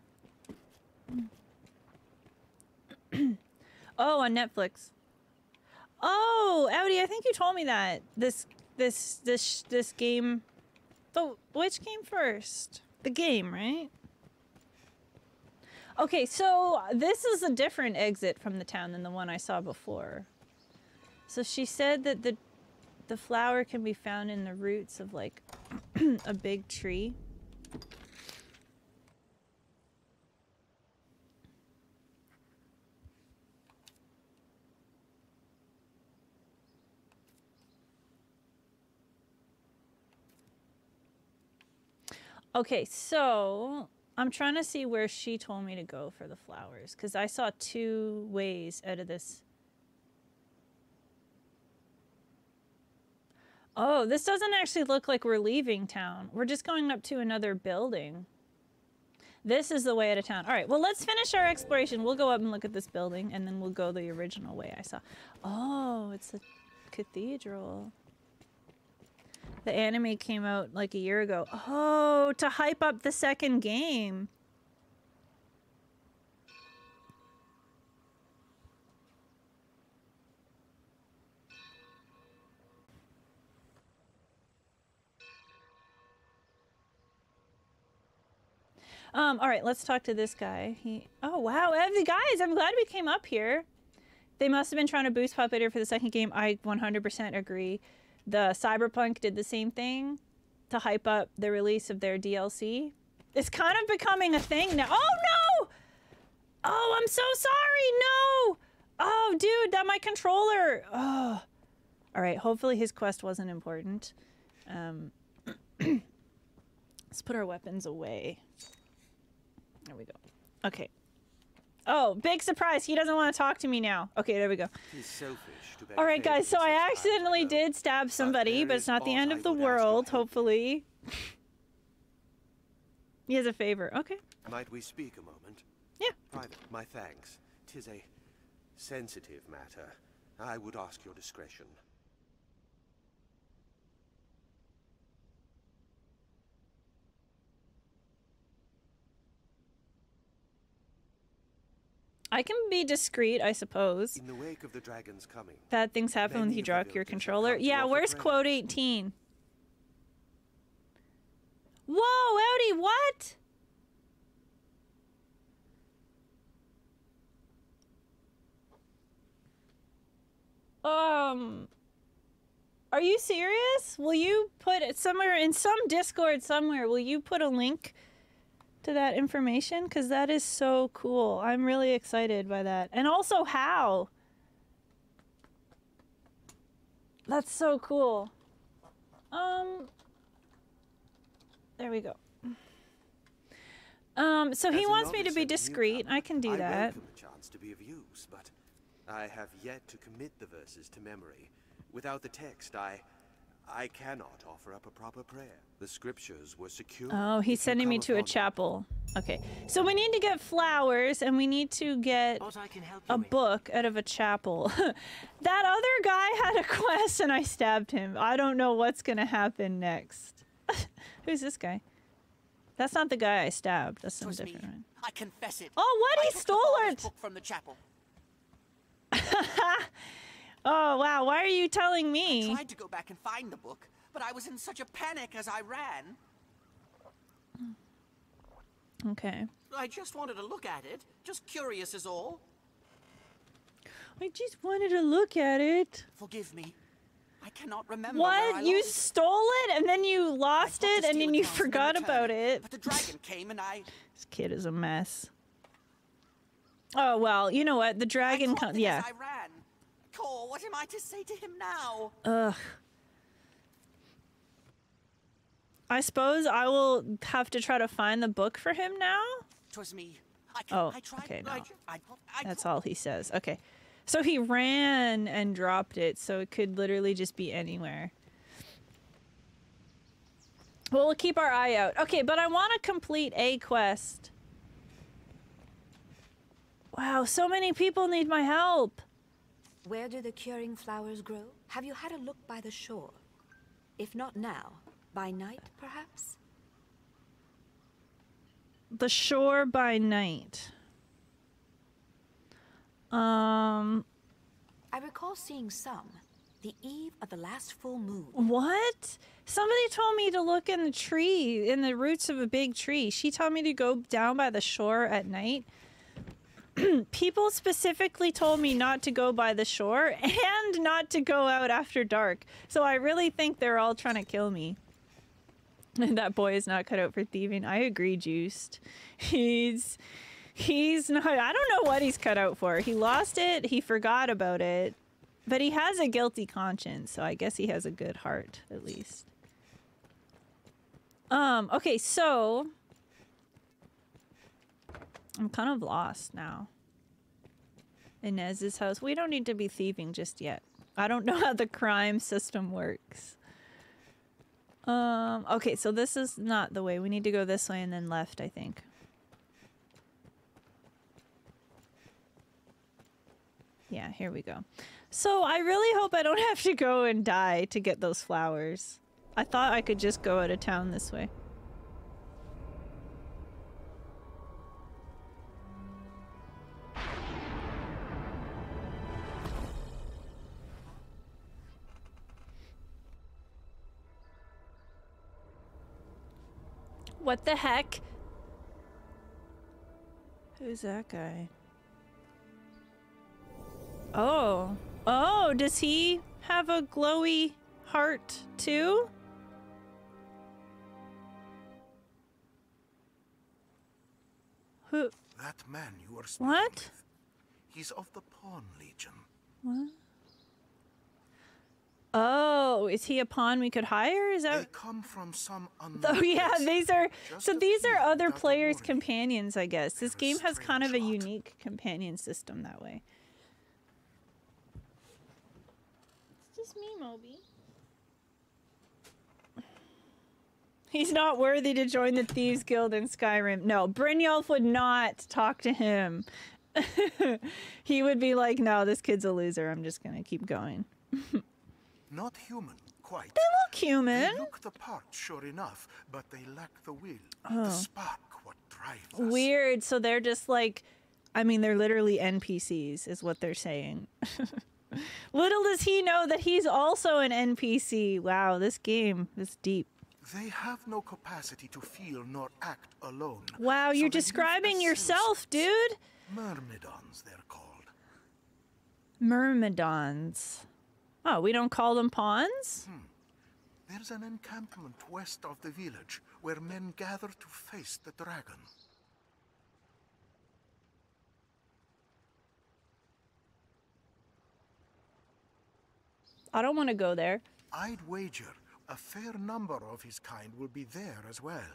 Oh, on Netflix. Oh, Audi, I think you told me that. This game. Oh, which came first? The game, right? Okay, so this is a different exit from the town than the one I saw before. So she said that the flower can be found in the roots of like a big tree. Okay, so I'm trying to see where she told me to go for the flowers, because I saw 2 ways out of this. Oh, this doesn't actually look like we're leaving town. We're just going up to another building. This is the way out of town. All right, well, let's finish our exploration. We'll go up and look at this building, and then we'll go the original way I saw. Oh, it's a cathedral. The anime came out like a year ago. Oh, to hype up the second game. All right, let's talk to this guy. Oh, wow. The guys, I'm glad we came up here. They must have been trying to boost Puppeteer for the second game. I 100% agree. The Cyberpunk did the same thing to hype up the release of their DLC. It's kind of becoming a thing now. Oh, no! Oh, I'm so sorry. No! Oh, dude, my controller. Oh. All right, hopefully his quest wasn't important. Let's put our weapons away. There we go. Okay. Oh, big surprise. He doesn't want to talk to me now. Okay, there we go. He's selfish to beg All right, guys, so I favors accidentally did stab somebody, but it's not the end of the world, hopefully. He has a favor. Okay. Might we speak a moment? Yeah. Private, my thanks. 'Tis a sensitive matter. I would ask your discretion. I can be discreet, I suppose. In the wake of the dragon's coming. Bad things happen when you drop your controller. Yeah, where's quote 18? Whoa, Audi, what? Are you serious? Will you put it somewhere in some Discord somewhere? Will you put a link to that information? Because that is so cool. I'm really excited by that. And also how? That's so cool. There we go. So he wants me to be discreet. I can do that. I welcome a chance to be of use, but I have yet to commit the verses to memory. Without the text, I I cannot offer up a proper prayer. The scriptures were secure. Oh, he's sending me to a chapel. Okay, so we need to get flowers, and we need to get a book out of a chapel. That other guy had a quest, and I stabbed him. I don't know what's gonna happen next. Who's this guy? That's not the guy I stabbed. That's some different one. I confess it. Oh, what? He stole it! Book from the chapel. Oh, wow. Why are you telling me? I tried to go back and find the book, but I was in such a panic as I ran. Okay. I just wanted to look at it. Just curious is all. I just wanted to look at it. Forgive me. I cannot remember where I What? You lost. stole it and then you lost it and then you forgot about it? But the dragon came and I... This kid is a mess. Oh, well, you know what? The dragon comes... Yeah. As I ran. Cor, what am I to say to him now? Ugh. I suppose I will have to try to find the book for him now? 'Twas me. Oh, I tried. okay, no. I That's all he says. Okay. So he ran and dropped it, so it could literally just be anywhere. Well, we'll keep our eye out. Okay, but I want to complete a quest. Wow, so many people need my help. Where do the curing flowers grow? Have you had a look by the shore? If not now, by night, perhaps? The shore by night. I recall seeing some, the eve of the last full moon. What? Somebody told me to look in the tree, in the roots of a big tree. She told me to go down by the shore at night. People specifically told me not to go by the shore and not to go out after dark. So I really think they're all trying to kill me. That boy is not cut out for thieving. I agree, Juiced. He's not, I don't know what he's cut out for. He lost it, he forgot about it, but he has a guilty conscience, so I guess he has a good heart, at least. Okay, so I'm kind of lost now. Inez's house. We don't need to be thieving just yet. I don't know how the crime system works. Okay, so this is not the way. We need to go this way and then left, I think. Yeah, here we go. So I really hope I don't have to go and die to get those flowers. I thought I could just go out of town this way. What the heck? Who's that guy? Oh. Oh, does he have a glowy heart too? Who? That man you are speaking What? with, he's of the Pawn Legion. What? Oh, is he a pawn we could hire? Is that? They come from some unknown Oh yeah, place. these are Just so a these are few other without a players' warning. companions, I guess. This They're a game has kind of a strange lot. unique companion system that way. It's just me, Moby. He's not worthy to join the Thieves Guild in Skyrim. No, Brynjolf would not talk to him. He would be like, no, this kid's a loser. I'm just gonna keep going. Not human, quite. They look human. They look the part, sure enough, but they lack the will, the spark, what drives us. Weird. So they're just like, I mean, they're literally NPCs is what they're saying. Little does he know that he's also an NPC. Wow, this game is deep. They have no capacity to feel nor act alone. Wow, so you're they use describing yourself, associates. dude. Myrmidons, they're called. Myrmidons. Oh, we don't call them pawns? There's an encampment west of the village where men gather to face the dragon. I don't want to go there. I'd wager a fair number of his kind will be there as well.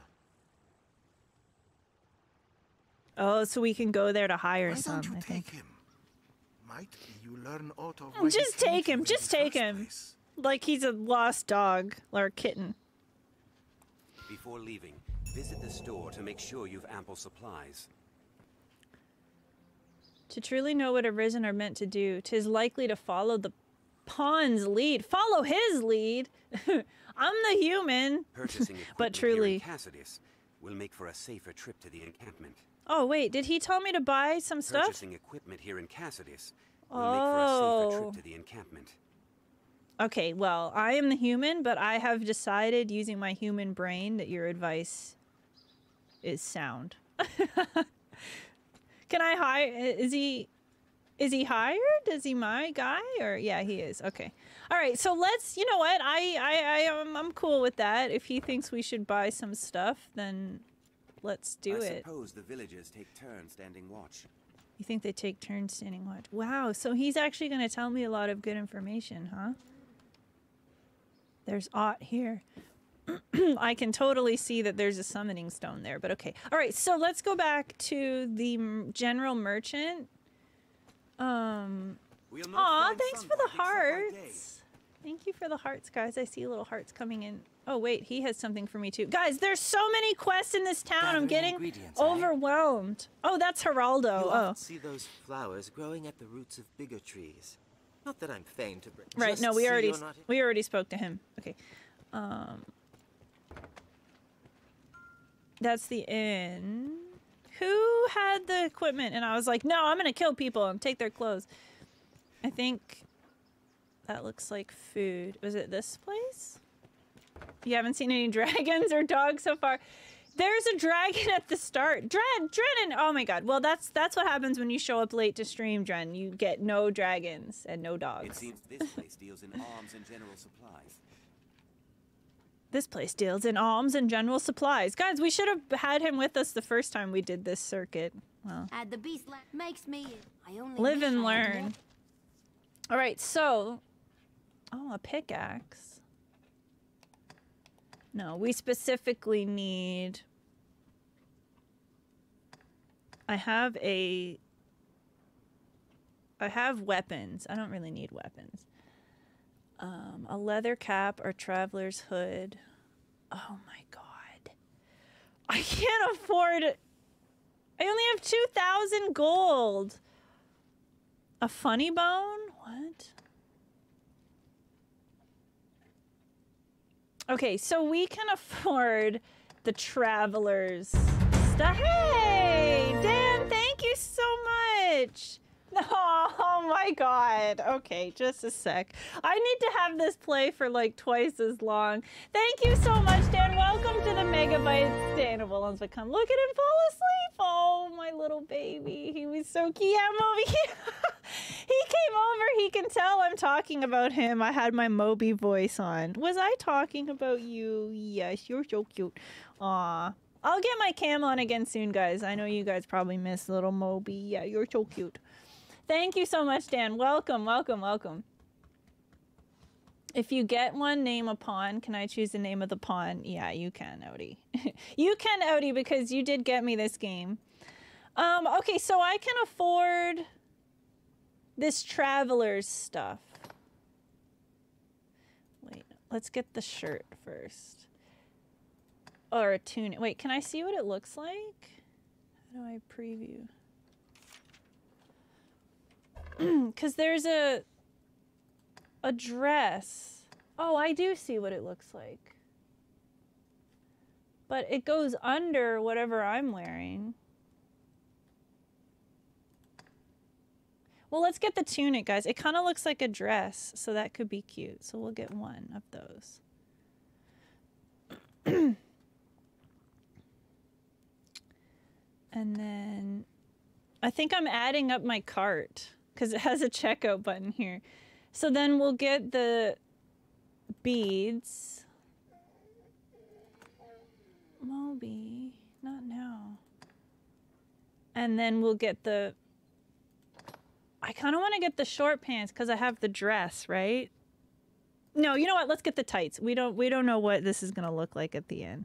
Oh, so we can go there to hire Why some, don't you I take think. him? Might be you learn out of why he Just came take to him. you Just in the take first him. place. Like he's a lost dog or a kitten. Before leaving, visit the store to make sure you've ample supplies. To truly know what Arisen are meant to do, 'tis likely to follow the pawn's lead. Follow his lead? I'm the human. Purchasing equipment but truly. here in Cassidus will make for a safer trip to the encampment. Oh, wait, did he tell me to buy some stuff? Purchasing equipment here in Cassidus will make for a safer trip to the encampment. Okay, well, I am the human, but I have decided using my human brain that your advice is sound. Can I hire? Is he hired? Is he my guy? Or yeah, he is. Okay. All right. So let's. You know what? I'm cool with that. If he thinks we should buy some stuff, then let's do it. I suppose the villagers take turns standing watch. You think they take turns standing watch? Wow. So he's actually going to tell me a lot of good information, huh? There's aught here. I can totally see that there's a summoning stone there, but okay. All right, so let's go back to the general merchant. Aw, thanks for the hearts. Thank you for the hearts, guys. I see little hearts coming in. Oh, wait, he has something for me, too. Guys, there's so many quests in this town. I'm getting overwhelmed. Oh, that's Geraldo. You often see those flowers growing at the roots of bigger trees. Not that I'm fain to bring. Right, no, we already spoke to him. Okay. That's the inn. Who had the equipment? And I was like, no, I'm gonna kill people and take their clothes. I think that looks like food. Was it this place? You haven't seen any dragons or dogs so far. There's a dragon at the start. Dren, oh my god. Well, that's what happens when you show up late to stream, Dren. You get no dragons and no dogs. It seems this place deals in alms and general supplies. This place deals in alms and general supplies. Guys, we should have had him with us the first time we did this circuit. Well, Add the beast makes me. I only live and learn. All right, so, oh, a pickaxe. No, we specifically need. I have weapons. I don't really need weapons. A leather cap or traveler's hood. Oh my god. I can't afford it. I only have 2,000 gold. A funny bone? What? Okay, so we can afford the traveler's stuff. Hey, Dan, thank you so much. Oh my god. Okay, just a sec. I need to have this play for like twice as long. Thank you so much, Dan. Welcome to the Megabytes. Dan of Willens become. Look at him fall asleep. Oh, my little baby. He was so cute. Yeah, Moby. He came over. He can tell I'm talking about him. I had my Moby voice on. Was I talking about you? Yes, you're so cute. Aw. I'll get my cam on again soon, guys. I know you guys probably miss little Moby. Yeah, you're so cute. Thank you so much, Dan. Welcome, welcome, welcome. If you get one, name a pawn. Can I choose the name of the pawn? Yeah, you can, Odie. You can, Odie, because you did get me this game. Okay, so I can afford this traveler's stuff. Wait, let's get the shirt first. Or a tunic. Wait, can I see what it looks like? How do I preview? Because there's a dress. Oh, I do see what it looks like. But it goes under whatever I'm wearing. Well, let's get the tunic, guys. It kind of looks like a dress, so that could be cute. So we'll get one of those. And then I think I'm adding up my cart, because it has a checkout button here. So then we'll get the beads. Moby, not now. And then we'll get the... I kind of want to get the short pants because I have the dress, right? No, you know what? Let's get the tights. We don't know what this is going to look like at the end.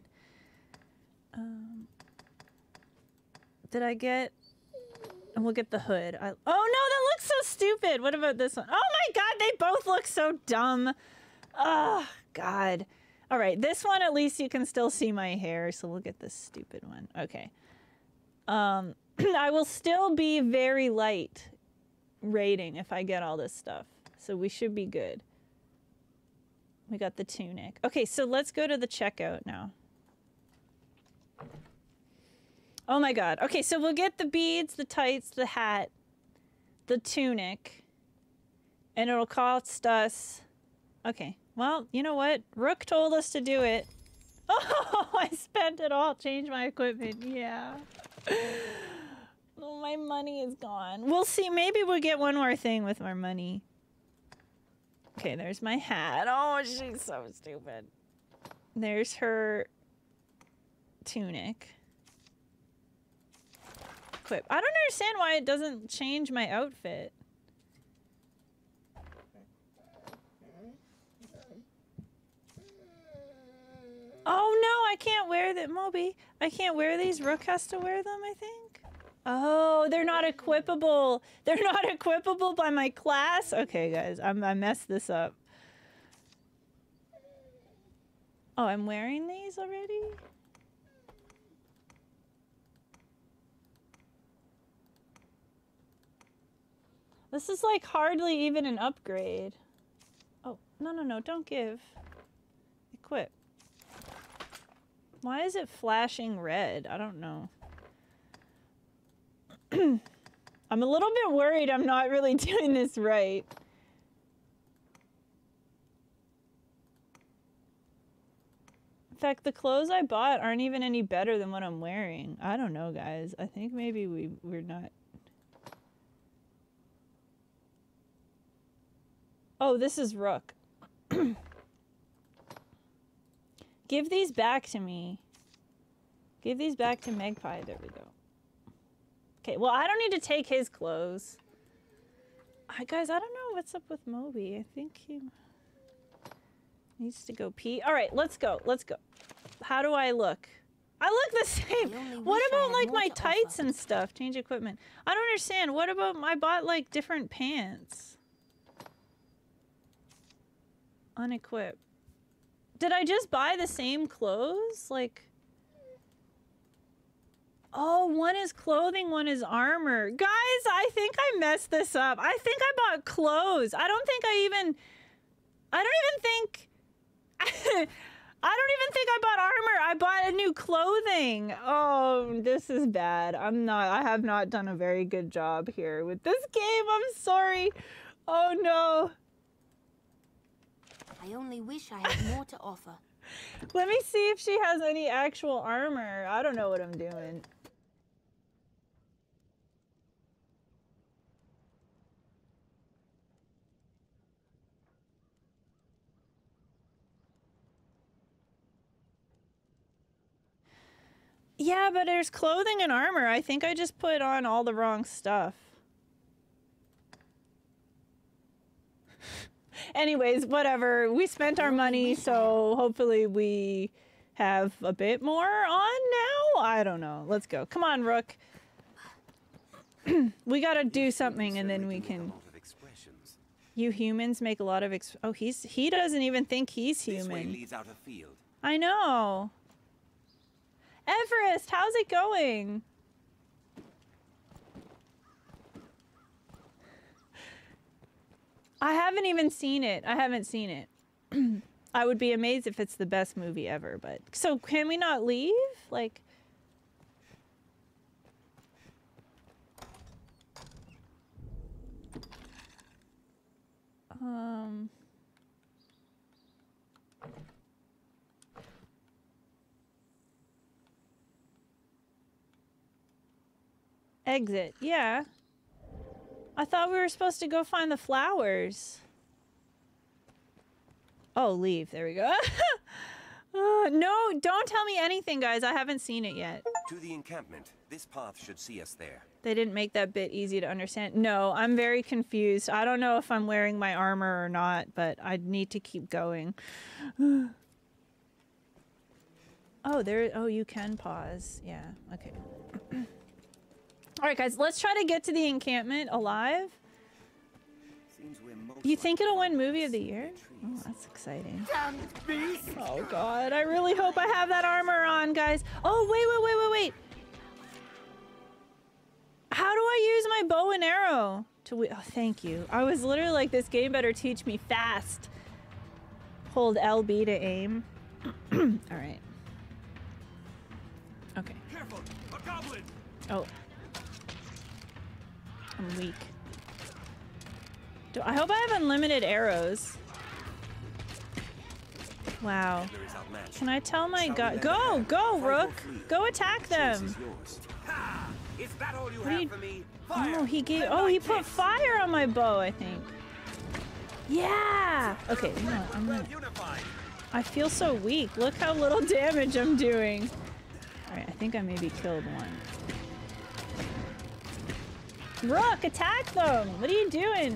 Did I get... And we'll get the hood. Oh no, that looks so stupid. What about this one? Oh my god, they both look so dumb. Oh, God. All right, this one, at least you can still see my hair, so we'll get this stupid one. Okay. I will still be very light rating if I get all this stuff, so we should be good. We got the tunic. Okay, so let's go to the checkout now. Oh my God. Okay, so we'll get the beads, the tights, the hat, the tunic, and it'll cost us... Okay, well, you know what? Rook told us to do it. Oh, I spent it all. Change my equipment. Yeah. Oh, my money is gone. We'll see. Maybe we'll get one more thing with our money. Okay, there's my hat. Oh, she's so stupid. There's her tunic. Equip. I don't understand why it doesn't change my outfit. Oh no, I can't wear them, Moby. I can't wear these. Rook has to wear them, I think. Oh, they're not equipable. They're not equipable by my class. Okay, guys, I messed this up. Oh, I'm wearing these already? This is like hardly even an upgrade. Oh, no, don't give. Equip. Why is it flashing red? I don't know. I'm a little bit worried I'm not really doing this right. In fact, the clothes I bought aren't even any better than what I'm wearing. I don't know, guys. I think maybe we're not... Oh, this is Rook. Give these back to me. Give these back to Magpie. There we go. Okay, well, I don't need to take his clothes. Guys, I don't know what's up with Moby. I think he needs to go pee. All right, let's go. Let's go. How do I look? I look the same. What about, like, my tights and stuff? Change equipment. I don't understand. What about... I bought, like, different pants. Unequip. Did I just buy the same clothes? Like... Oh, one is clothing, one is armor. Guys, I think I messed this up. I think I bought clothes. I don't even think I bought armor. I bought a new clothing. Oh, this is bad. I have not done a very good job here with this game. I'm sorry. Oh no. I only wish I had more to offer. Let me see if she has any actual armor. I don't know what I'm doing. Yeah, but there's clothing and armor. I think I just put on all the wrong stuff. Anyways, whatever. We spent our money, so hopefully we have a bit more on now? I don't know. Let's go. Come on, Rook. We gotta do something and then we can... You humans make a lot of... Oh, he doesn't even think he's human. This way leads out a field. I know. Everest, how's it going? I haven't even seen it. I haven't seen it. I would be amazed if it's the best movie ever, but... So, can we not leave? Like... Exit, yeah. I thought we were supposed to go find the flowers. Oh, leave. There we go. No, don't tell me anything, guys. I haven't seen it yet. To the encampment. This path should see us there. They didn't make that bit easy to understand. No, I'm very confused. I don't know if I'm wearing my armor or not, but I need to keep going. Oh, you can pause. Yeah, okay. All right, guys, let's try to get to the encampment alive. You think it'll win Movie of the Year? Oh, that's exciting. Oh god, I really hope I have that armor on, guys. Oh, wait. How do I use my bow and arrow? Oh, thank you. I was literally like, this game better teach me fast. Hold LB to aim. Alright. Okay. Careful, a goblin. Oh. I'm weak. I hope I have unlimited arrows. Wow. Can I tell my god? Go, Rook! Go attack them! Is that all you What do have you... for me? Oh, he put fire on my bow, I think. Yeah! Okay, no, I'm gonna... I feel so weak. Look how little damage I'm doing. Alright, I think I maybe killed one. Rook, attack them! What are you doing?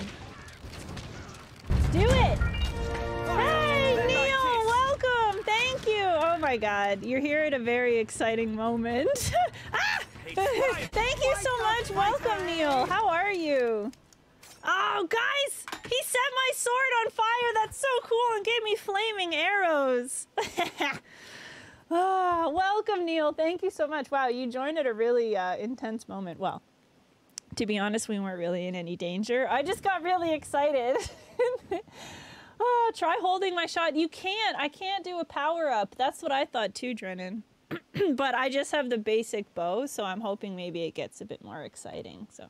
Do it! Hey, Neil! Welcome! Thank you! Oh my god, you're here at a very exciting moment. Ah! Thank you so much! Welcome, Neil! How are you? Oh, guys! He set my sword on fire! That's so cool! And gave me flaming arrows! Oh, welcome, Neil! Thank you so much. Wow, you joined at a really intense moment. Well, to be honest, we weren't really in any danger. I just got really excited. Oh, try holding my shot. You can't. I can't do a power-up. That's what I thought too, Drennan. But I just have the basic bow, so I'm hoping maybe it gets a bit more exciting. So,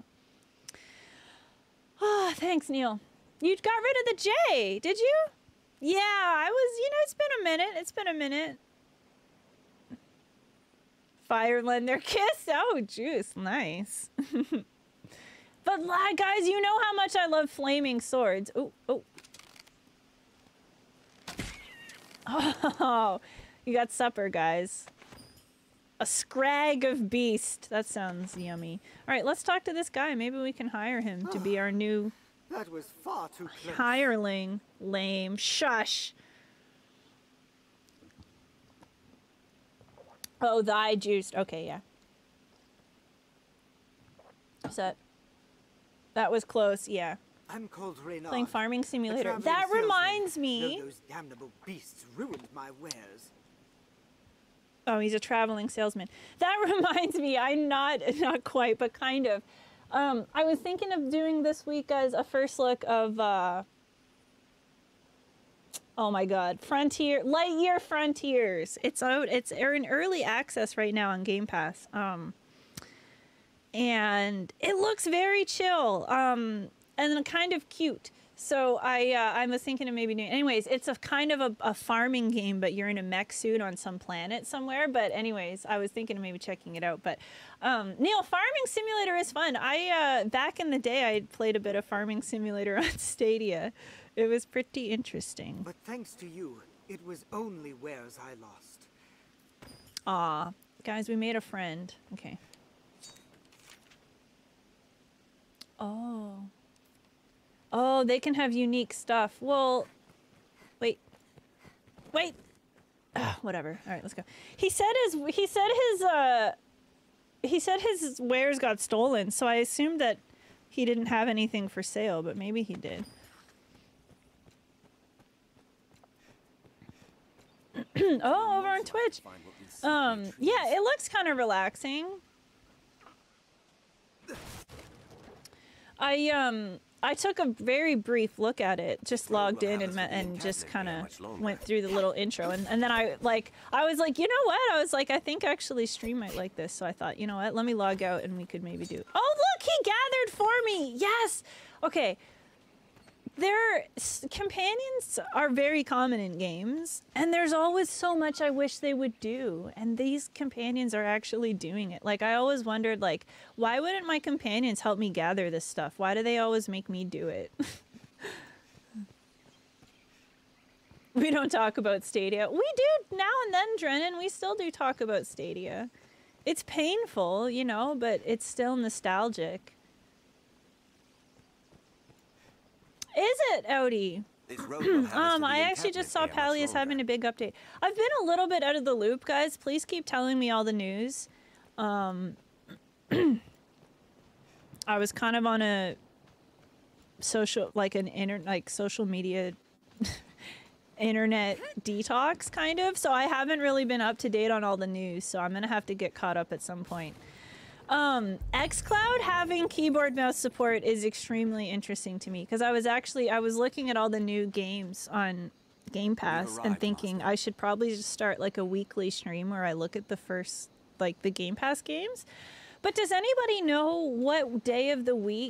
oh, thanks, Neil. You got rid of the J, did you? Yeah, I was, you know, it's been a minute. It's been a minute. Fire lend their kiss. Oh, juice. Nice. But guys, you know how much I love flaming swords. Oh, oh. Oh, you got supper, guys. A scrag of beast. That sounds yummy. All right, let's talk to this guy. Maybe we can hire him to be our new That was far too close. hireling. Lame. Shush. Oh, thy juiced. Okay, yeah. Set. That was close, yeah. I'm called Reynard. Playing Farming A Simulator. traveling That salesman. reminds me. No, those damnable beasts ruined my wares. Oh, he's a traveling salesman. That reminds me, I'm not quite, but kind of. I was thinking of doing this week as a first look of, oh my god, Lightyear Frontiers. It's out, it's in early access right now on Game Pass. And it looks very chill, and kind of cute. So I was thinking of maybe doing, anyways, it's a kind of a farming game, but you're in a mech suit on some planet somewhere. But anyways, I was thinking of maybe checking it out. But Neil, Farming Simulator is fun. Back in the day, I played a bit of Farming Simulator on Stadia. It was pretty interesting. But thanks to you, it was only wares I lost. Aw, guys, we made a friend. Okay. Oh. Oh, they can have unique stuff. Well, wait. Whatever. All right, let's go. He said his wares got stolen, so I assumed that he didn't have anything for sale, but maybe he did. Oh, over on Twitch. Yeah, it looks kind of relaxing. I took a very brief look at it, just logged in and just kind of went through the little intro, and then I was like, you know what? I was like, I think actually stream might like this, so I thought, you know what? Let me log out and we could maybe do. Oh, look, he gathered for me. Yes. Okay. Companions are very common in games, and there's always so much I wish they would do, and these companions are actually doing it. Like, I always wondered, like, why wouldn't my companions help me gather this stuff? Why do they always make me do it? We don't talk about Stadia. We do now and then, Drennan. We still do talk about Stadia. It's painful, you know, but it's still nostalgic. Is it, Odie? I actually just saw Palius having a big update. I've been a little bit out of the loop, guys. Please keep telling me all the news. I was kind of on a social, social media internet detox, kind of. So I haven't really been up to date on all the news, so I'm gonna have to get caught up at some point. xCloud having keyboard mouse support is extremely interesting to me, because I was looking at all the new games on Game Pass and thinking I should probably just start like a weekly stream where I look at the first, like, the Game Pass games. But does anybody know what day of the week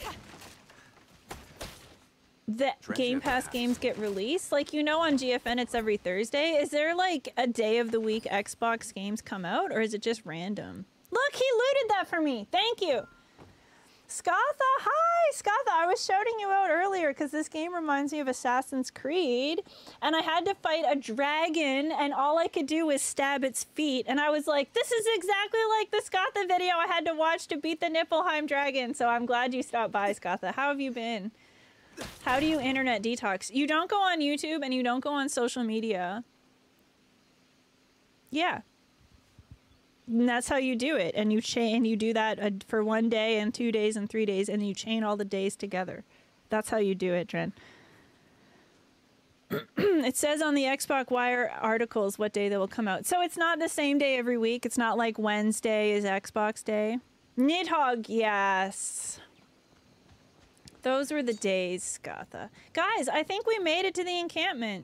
the Game Pass games get released? Like, you know, on GFN it's every Thursday. Is there like a day of the week Xbox games come out, or is it just random? Look, he looted that for me. Thank you. Skatha, hi, Skatha. I was shouting you out earlier because this game reminds me of Assassin's Creed, and I had to fight a dragon, and all I could do was stab its feet, and I was like, this is exactly like the Skatha video I had to watch to beat the Niflheim dragon, so I'm glad you stopped by, Skatha. How have you been? How do you internet detox? You don't go on YouTube, and you don't go on social media. Yeah. And that's how you do it, and you do that for 1 day and 2 days and 3 days, and you chain all the days together. That's how you do it, Dren. It says on the Xbox Wire articles what day they will come out. So it's not the same day every week. It's not like Wednesday is Xbox Day. Nidhogg, yes. Those were the days, Skatha. Guys, I think we made it to the encampment.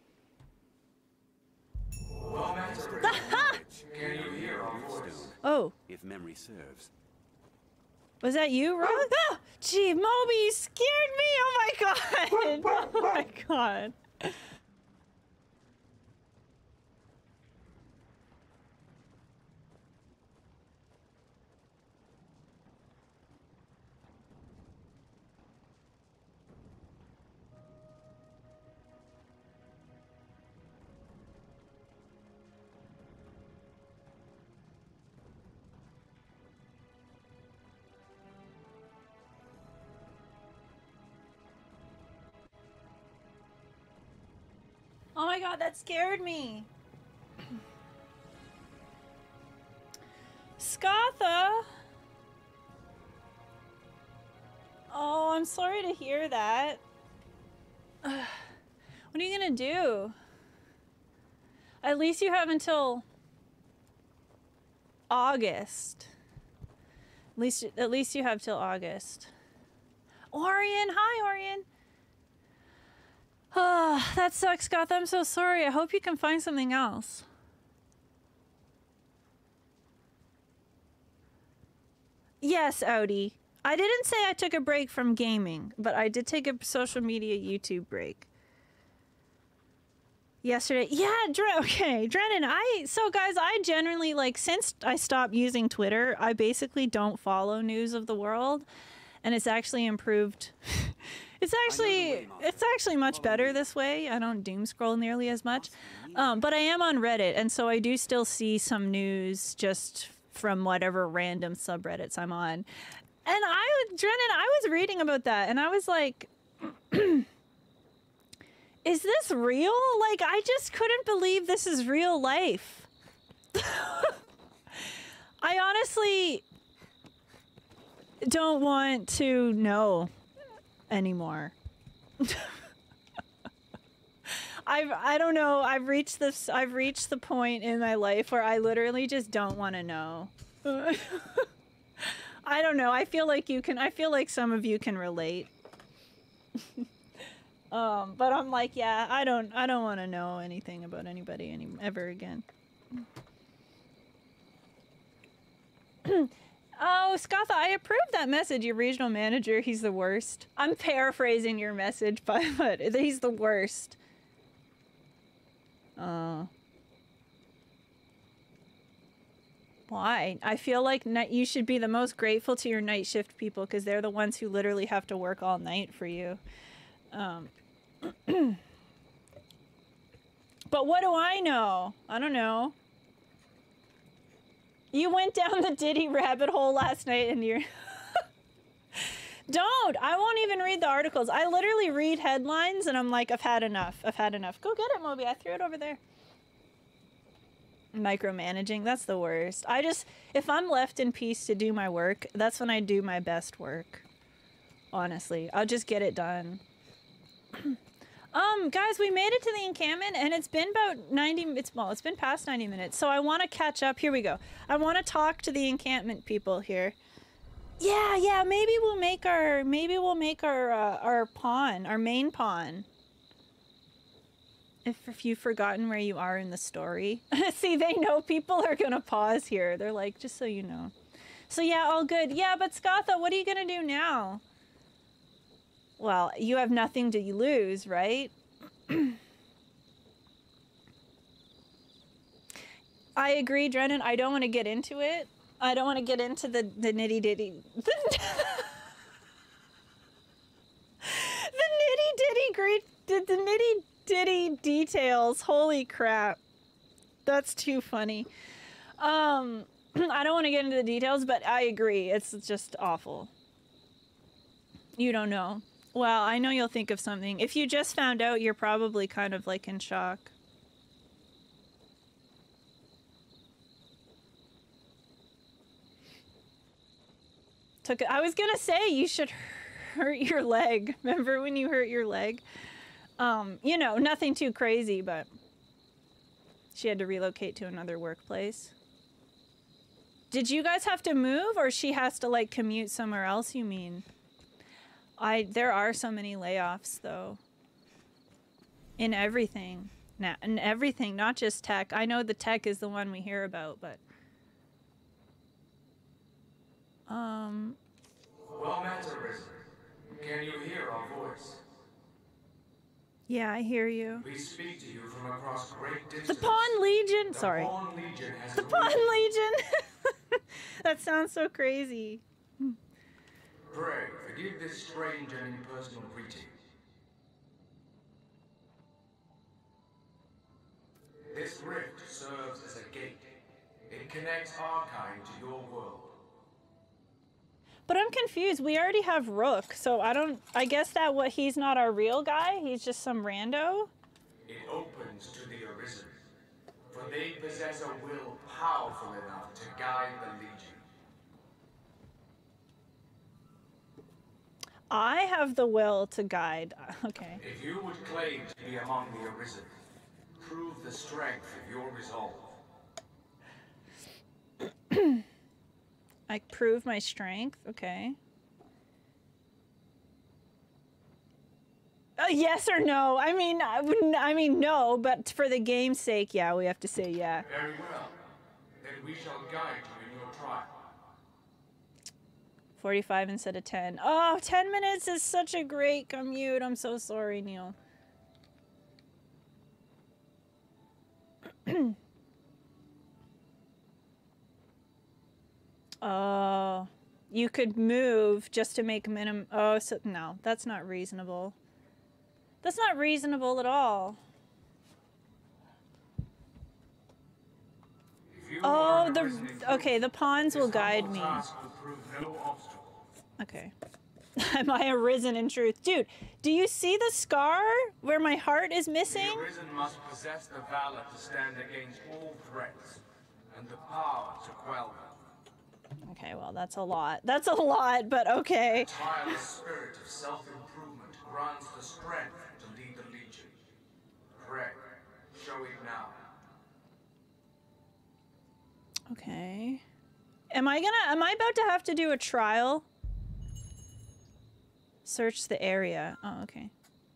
Oh. If memory serves. Was that you, Ron? Oh, gee, Moby, you scared me! Oh my god! Oh my god. Oh my god, that scared me. Skatha. Oh, I'm sorry to hear that. What are you gonna do? At least you have until August. At least you have till August. Orion, hi Orion. That sucks, Scott. I'm so sorry. I hope you can find something else. Yes, Audi. I didn't say I took a break from gaming, but I did take a social media YouTube break. Yesterday. Yeah, okay. Drennan, so guys, I generally, like, since I stopped using Twitter, I basically don't follow news of the world, and it's actually improved. It's actually much better this way. I don't doom scroll nearly as much. But I am on Reddit, and so I do still see some news just from whatever random subreddits I'm on. And Drennan, I was reading about that, and I was like, is this real? Like, I just couldn't believe this is real life. I honestly don't want to know anymore. I don't know. I've reached the point in my life where I literally just don't want to know. I don't know. I feel like some of you can relate. But I'm like, yeah, I don't want to know anything about anybody ever again. Oh, Skatha, I approved that message, your regional manager. He's the worst. I'm paraphrasing your message, but he's the worst. Why? I feel like you should be the most grateful to your night shift people, because they're the ones who literally have to work all night for you. But what do I know? I don't know. You went down the Diddy rabbit hole last night and you're... Don't! I won't even read the articles. I literally read headlines and I'm like, I've had enough. I've had enough. Go get it, Moby. I threw it over there. Micromanaging, that's the worst. If I'm left in peace to do my work, that's when I do my best work. Honestly, I'll just get it done. Guys, we made it to the encampment and it's been about 90, it's been past 90 minutes. So I want to catch up. Here we go. I want to talk to the encampment people here. Yeah, maybe we'll make our pawn, our main pawn. If you've forgotten where you are in the story. See, they know people are gonna pause here. They're like, just so you know. So yeah, all good. Yeah, but Skatha, what are you gonna do now? Well, you have nothing to lose, right? I agree, Drennan. I don't want to get into it. I don't want to get into the nitty-ditty. The nitty-ditty details. Holy crap. That's too funny. I don't want to get into the details, but I agree. It's just awful. You don't know. Well, I know you'll think of something. If you just found out, you're probably kind of like in shock. I was gonna say you should hurt your leg. Remember when you hurt your leg? You know, nothing too crazy, but she had to relocate to another workplace. Did you guys have to move, or she has to like commute somewhere else, you mean? There are so many layoffs though. In everything. In everything, not just tech. I know the tech is the one we hear about, but Well met, Arisen. Can you hear our voice? yeah, I hear you. We speak to you from across great distance. The Pawn Legion! Sorry. The Pawn Legion has The Pawn Legion! That sounds so crazy. Pray, forgive this strange and impersonal greeting. This rift serves as a gate. It connects our kind to your world. But I'm confused. We already have Rook, so I guess that he's not our real guy? He's just some rando? It opens to the Arisen, for they possess a will powerful enough to guide the Legion. I have the will to guide. Okay. If you would claim to be among the Arisen, prove the strength of your resolve. I prove my strength. Okay. Yes or no? I mean no, but for the game's sake, yeah, we have to say yeah. Very well. Then we shall guide you in your trial. 45 instead of 10. Oh, 10 minutes is such a great commute. I'm so sorry, Neil. Oh, you could move just to make minimum. Oh, so no, that's not reasonable. That's not reasonable at all. Oh, okay, the pawns will guide me. Okay. Am I arisen in truth? Dude, do you see the scar where my heart is missing? The Arisen must possess the valor to stand against all threats, and the power to quell them. Okay, well, that's a lot. That's a lot, but okay. The tireless spirit of self-improvement grants the strength to lead the Legion. Pray, show it now. Okay. Am I about to have to do a trial? Search the area. Oh, okay.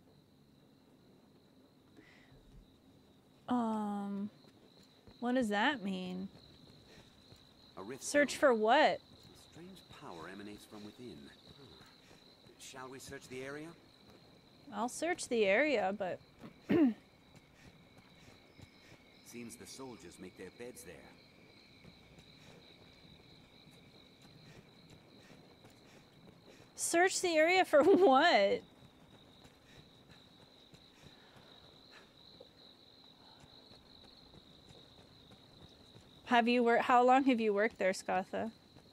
What does that mean? Search for what? Strange power emanates from within. Shall we search the area? I'll search the area, but Seems the soldiers make their beds there. search the area for what? How long have you worked there, Skatha?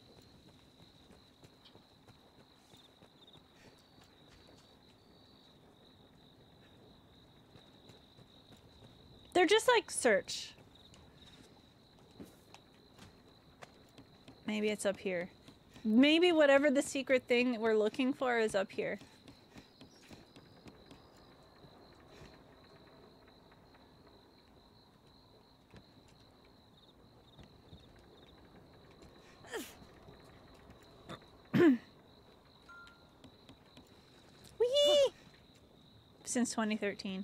They're just like search. Maybe it's up here. Maybe whatever the secret thing that we're looking for is up here. since 2013.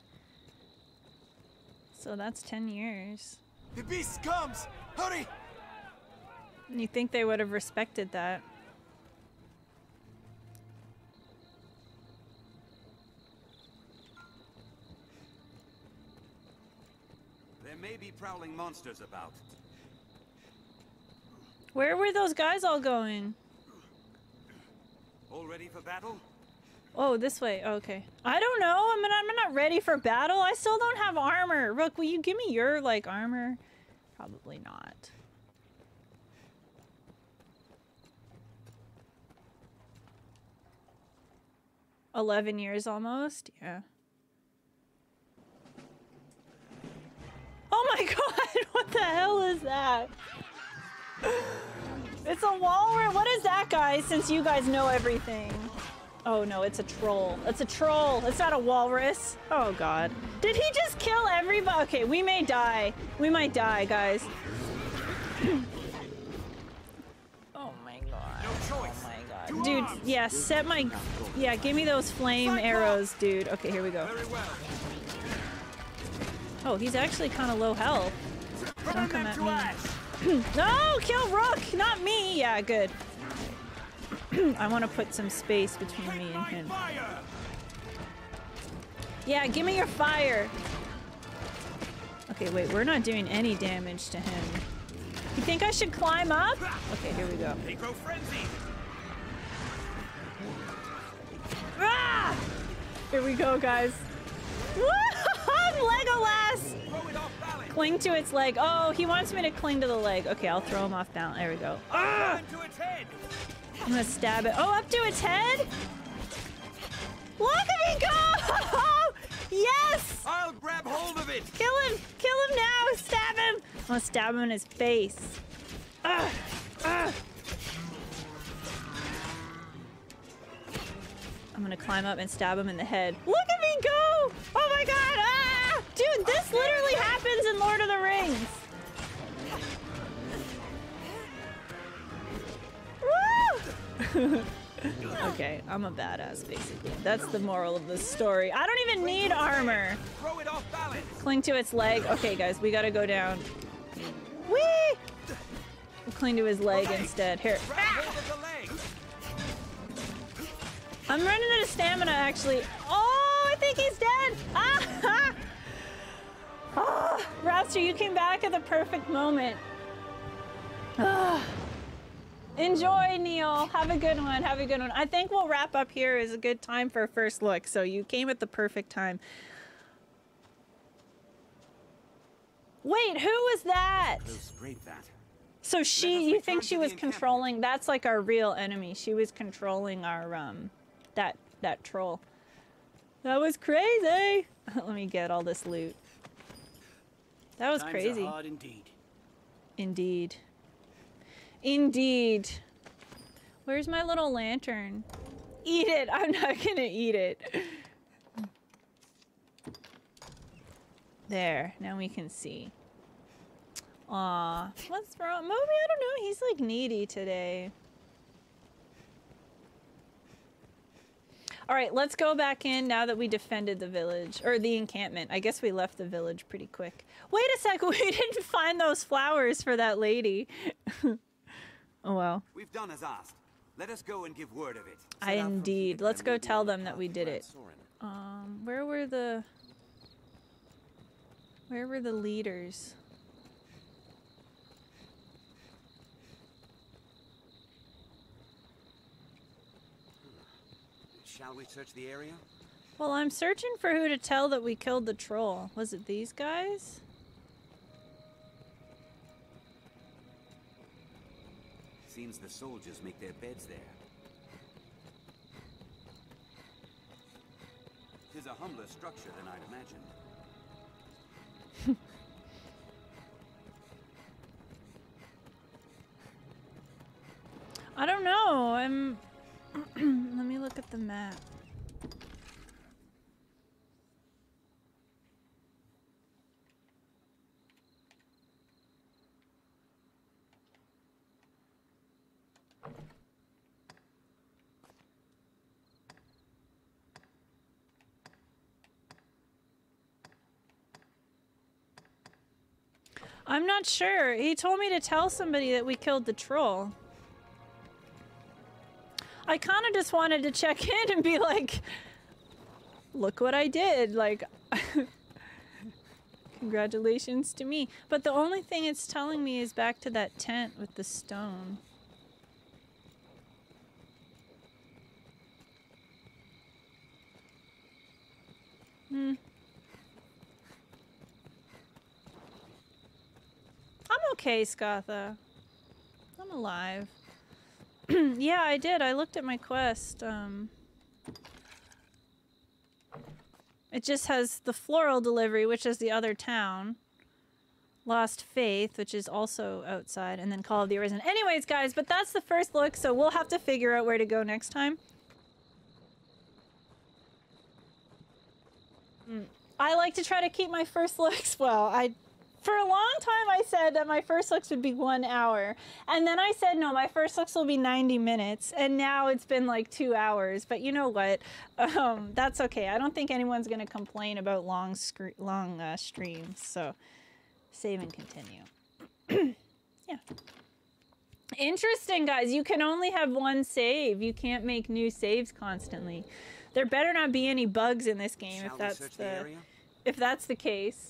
So that's 10 years. The beast comes! Hurry! You think they would have respected that? There may be prowling monsters about. Where were those guys all going? All ready for battle? Oh, this way. Oh, okay. I don't know. I'm not ready for battle. I still don't have armor. Rook, will you give me your, like, armor? Probably not. $11 years almost? Yeah. Oh my god! What the hell is that? It's a walrus. What is that, guys? Since you guys know everything. Oh no, it's a troll. It's a troll. It's not a walrus. Oh god. Did he just kill everybody? Okay, we may die. We might die, guys. Oh my god. Oh my god. Dude, yeah, set my... Yeah, give me those flame arrows, dude. Okay, here we go. Oh, he's actually kind of low health. Don't come at me. No, kill Rook, not me. Yeah, good. I want to put some space between me and him. Yeah, give me your fire. Okay, wait, we're not doing any damage to him. You think I should climb up? Okay, here we go. Ah! Here we go, guys. Legolas! Cling to its leg. Oh, he wants me to cling to the leg. Okay, I'll throw him off down. There we go. Ah! I'm gonna stab it. Oh, up to its head? Look at me go! Yes! I'll grab hold of it! Kill him! Kill him now! Stab him! I'm gonna stab him in his face. I'm gonna climb up and stab him in the head. Look at me go! Oh my god! Ah! Dude, this literally happens in Lord of the Rings. Woo! Okay, I'm a badass, basically. That's the moral of the story. I don't even need armor. Throw it off balance. Cling to its leg. Okay, guys, we gotta go down. Whee! We'll cling to his leg instead. Here. I'm running out of stamina, actually. Oh, I think he's dead. Ah! Oh, Rapster, you came back at the perfect moment. Ah. Enjoy, Neil. Have a good one. Have a good one. I think we'll wrap up here. Is a good time for a first look. So you came at the perfect time. Wait, who was that? So you think she was controlling? That's like our real enemy. She was controlling our that troll. That was crazy. Let me get all this loot. That was crazy. Times are hard indeed. Indeed. Indeed. Where's my little lantern? Eat it. I'm not gonna eat it. There. Now we can see. Aw. What's wrong? Moby, I don't know. He's like needy today. All right, let's go back in now that we defended the village, or the encampment. I guess we left the village pretty quick. Wait a sec, we didn't find those flowers for that lady. Oh well. We've done as asked. Let us go and give word of it. Indeed. Let's go tell them that we did it. Where were the leaders? Shall we search the area? Well, I'm searching for who to tell that we killed the troll. Was it these guys? Seems the soldiers make their beds there. Tis a humbler structure than I'd imagined. I don't know. Let me look at the map. I'm not sure. He told me to tell somebody that we killed the troll. I kind of just wanted to check in and be like, look what I did. Like, congratulations to me. But the only thing it's telling me is back to that tent with the stone. I'm okay, Skatha. I'm alive. Yeah, I did. I looked at my quest. It just has the floral delivery, which is the other town. Lost Faith, which is also outside, and then Call of the Arisen. Anyways, guys, but that's the first look, so we'll have to figure out where to go next time. I like to try to keep my first looks well. For a long time I said that my first looks would be 1 hour, and then I said no, my first looks will be 90 minutes, and now it's been like 2 hours. But you know what? That's okay. I don't think anyone's gonna complain about long streams. So save and continue. Yeah. Interesting, guys. You can only have one save. You can't make new saves constantly. There better not be any bugs in this game if that's the case.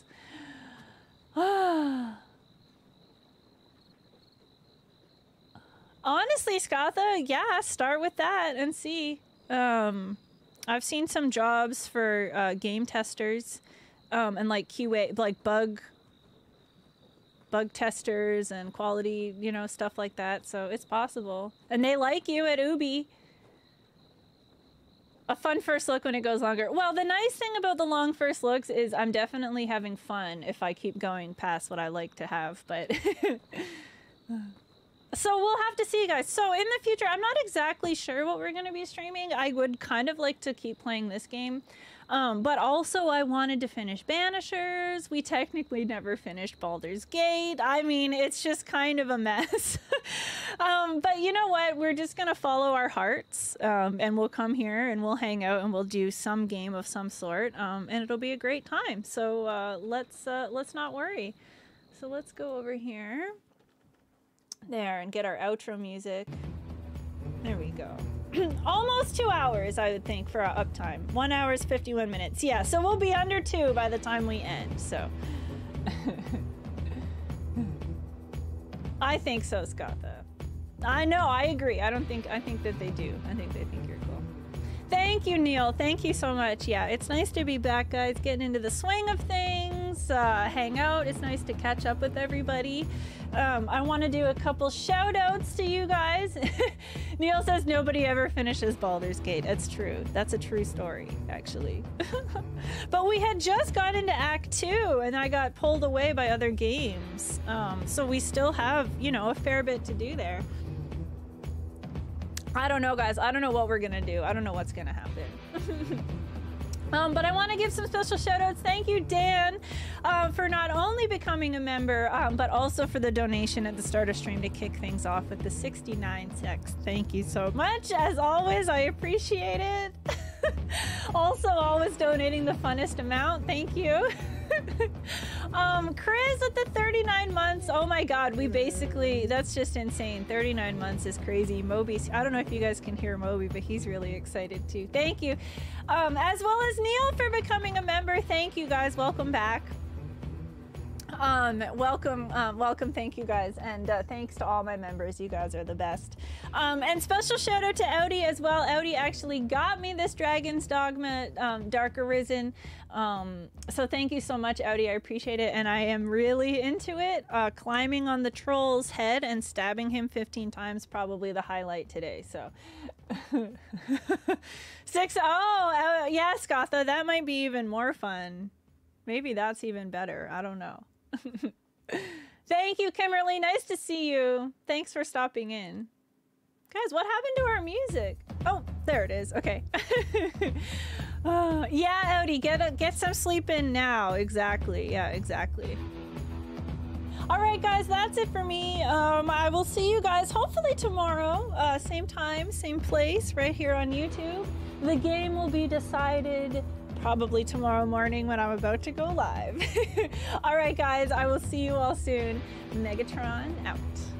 Honestly, Skatha, yeah, start with that and see. I've seen some jobs for game testers and like QA, like bug testers and quality, you know, stuff like that. So it's possible. And they like you at Ubi. A fun first look when it goes longer. Well, the nice thing about the long first looks is I'm definitely having fun if I keep going past what I like to have, but... So we'll have to see, guys. So in the future, I'm not exactly sure what we're going to be streaming. I would kind of like to keep playing this game. But also I wanted to finish Banishers. We technically never finished Baldur's Gate. I mean, it's just kind of a mess. But you know what? We're just going to follow our hearts. And we'll come here and we'll hang out and we'll do some game of some sort. And it'll be a great time. So let's not worry. So let's go over here. There, and get our outro music. There we go. Almost 2 hours, I would think, for our uptime. 1 hour is 51 minutes. Yeah, so we'll be under 2 by the time we end, so. I think so, Skatha. I know, I agree. I think that they do. I think they think you're cool. Thank you, Neil. Thank you so much. Yeah, it's nice to be back, guys. Getting into the swing of things, hang out. It's nice to catch up with everybody. I want to do a couple shout outs to you guys. Neil says nobody ever finishes Baldur's Gate. That's true. That's a true story, actually. But we had just got into Act 2 and I got pulled away by other games. So we still have, you know, a fair bit to do there. I don't know, guys. I don't know what we're gonna do. I don't know what's gonna happen. But I want to give some special shout outs. Thank you, Dan, for not only becoming a member, but also for the donation at the start of stream to kick things off with the 69 cents. Thank you so much. As always, I appreciate it. Also, always donating the funnest amount. Thank you. Chris at the 39 months. Oh my god, we basically, that's just insane. 39 months is crazy. Moby, I don't know if you guys can hear Moby, but he's really excited too. Thank you. As well as Neil for becoming a member. Thank you, guys. Welcome back. Welcome. Thank you, guys. And thanks to all my members. You guys are the best. And special shout out to Audi as well. Audi actually got me this Dragon's Dogma Dark Arisen. So thank you so much, Audi. I appreciate it. And I am really into it. Climbing on the troll's head and stabbing him 15 times, probably the highlight today. So 6. Oh, yeah, Skatha, that might be even more fun. Maybe that's even better. I don't know. Thank you, Kimberly. Nice to see you. Thanks for stopping in. Guys, what happened to our music? Oh, there it is. Okay. Yeah, Audi, get some sleep in now. Exactly. Yeah, exactly. All right, guys, that's it for me. I will see you guys hopefully tomorrow. Same time, same place, right here on YouTube. The game will be decided probably tomorrow morning when I'm about to go live. All right, guys, I will see you all soon. Megatron out.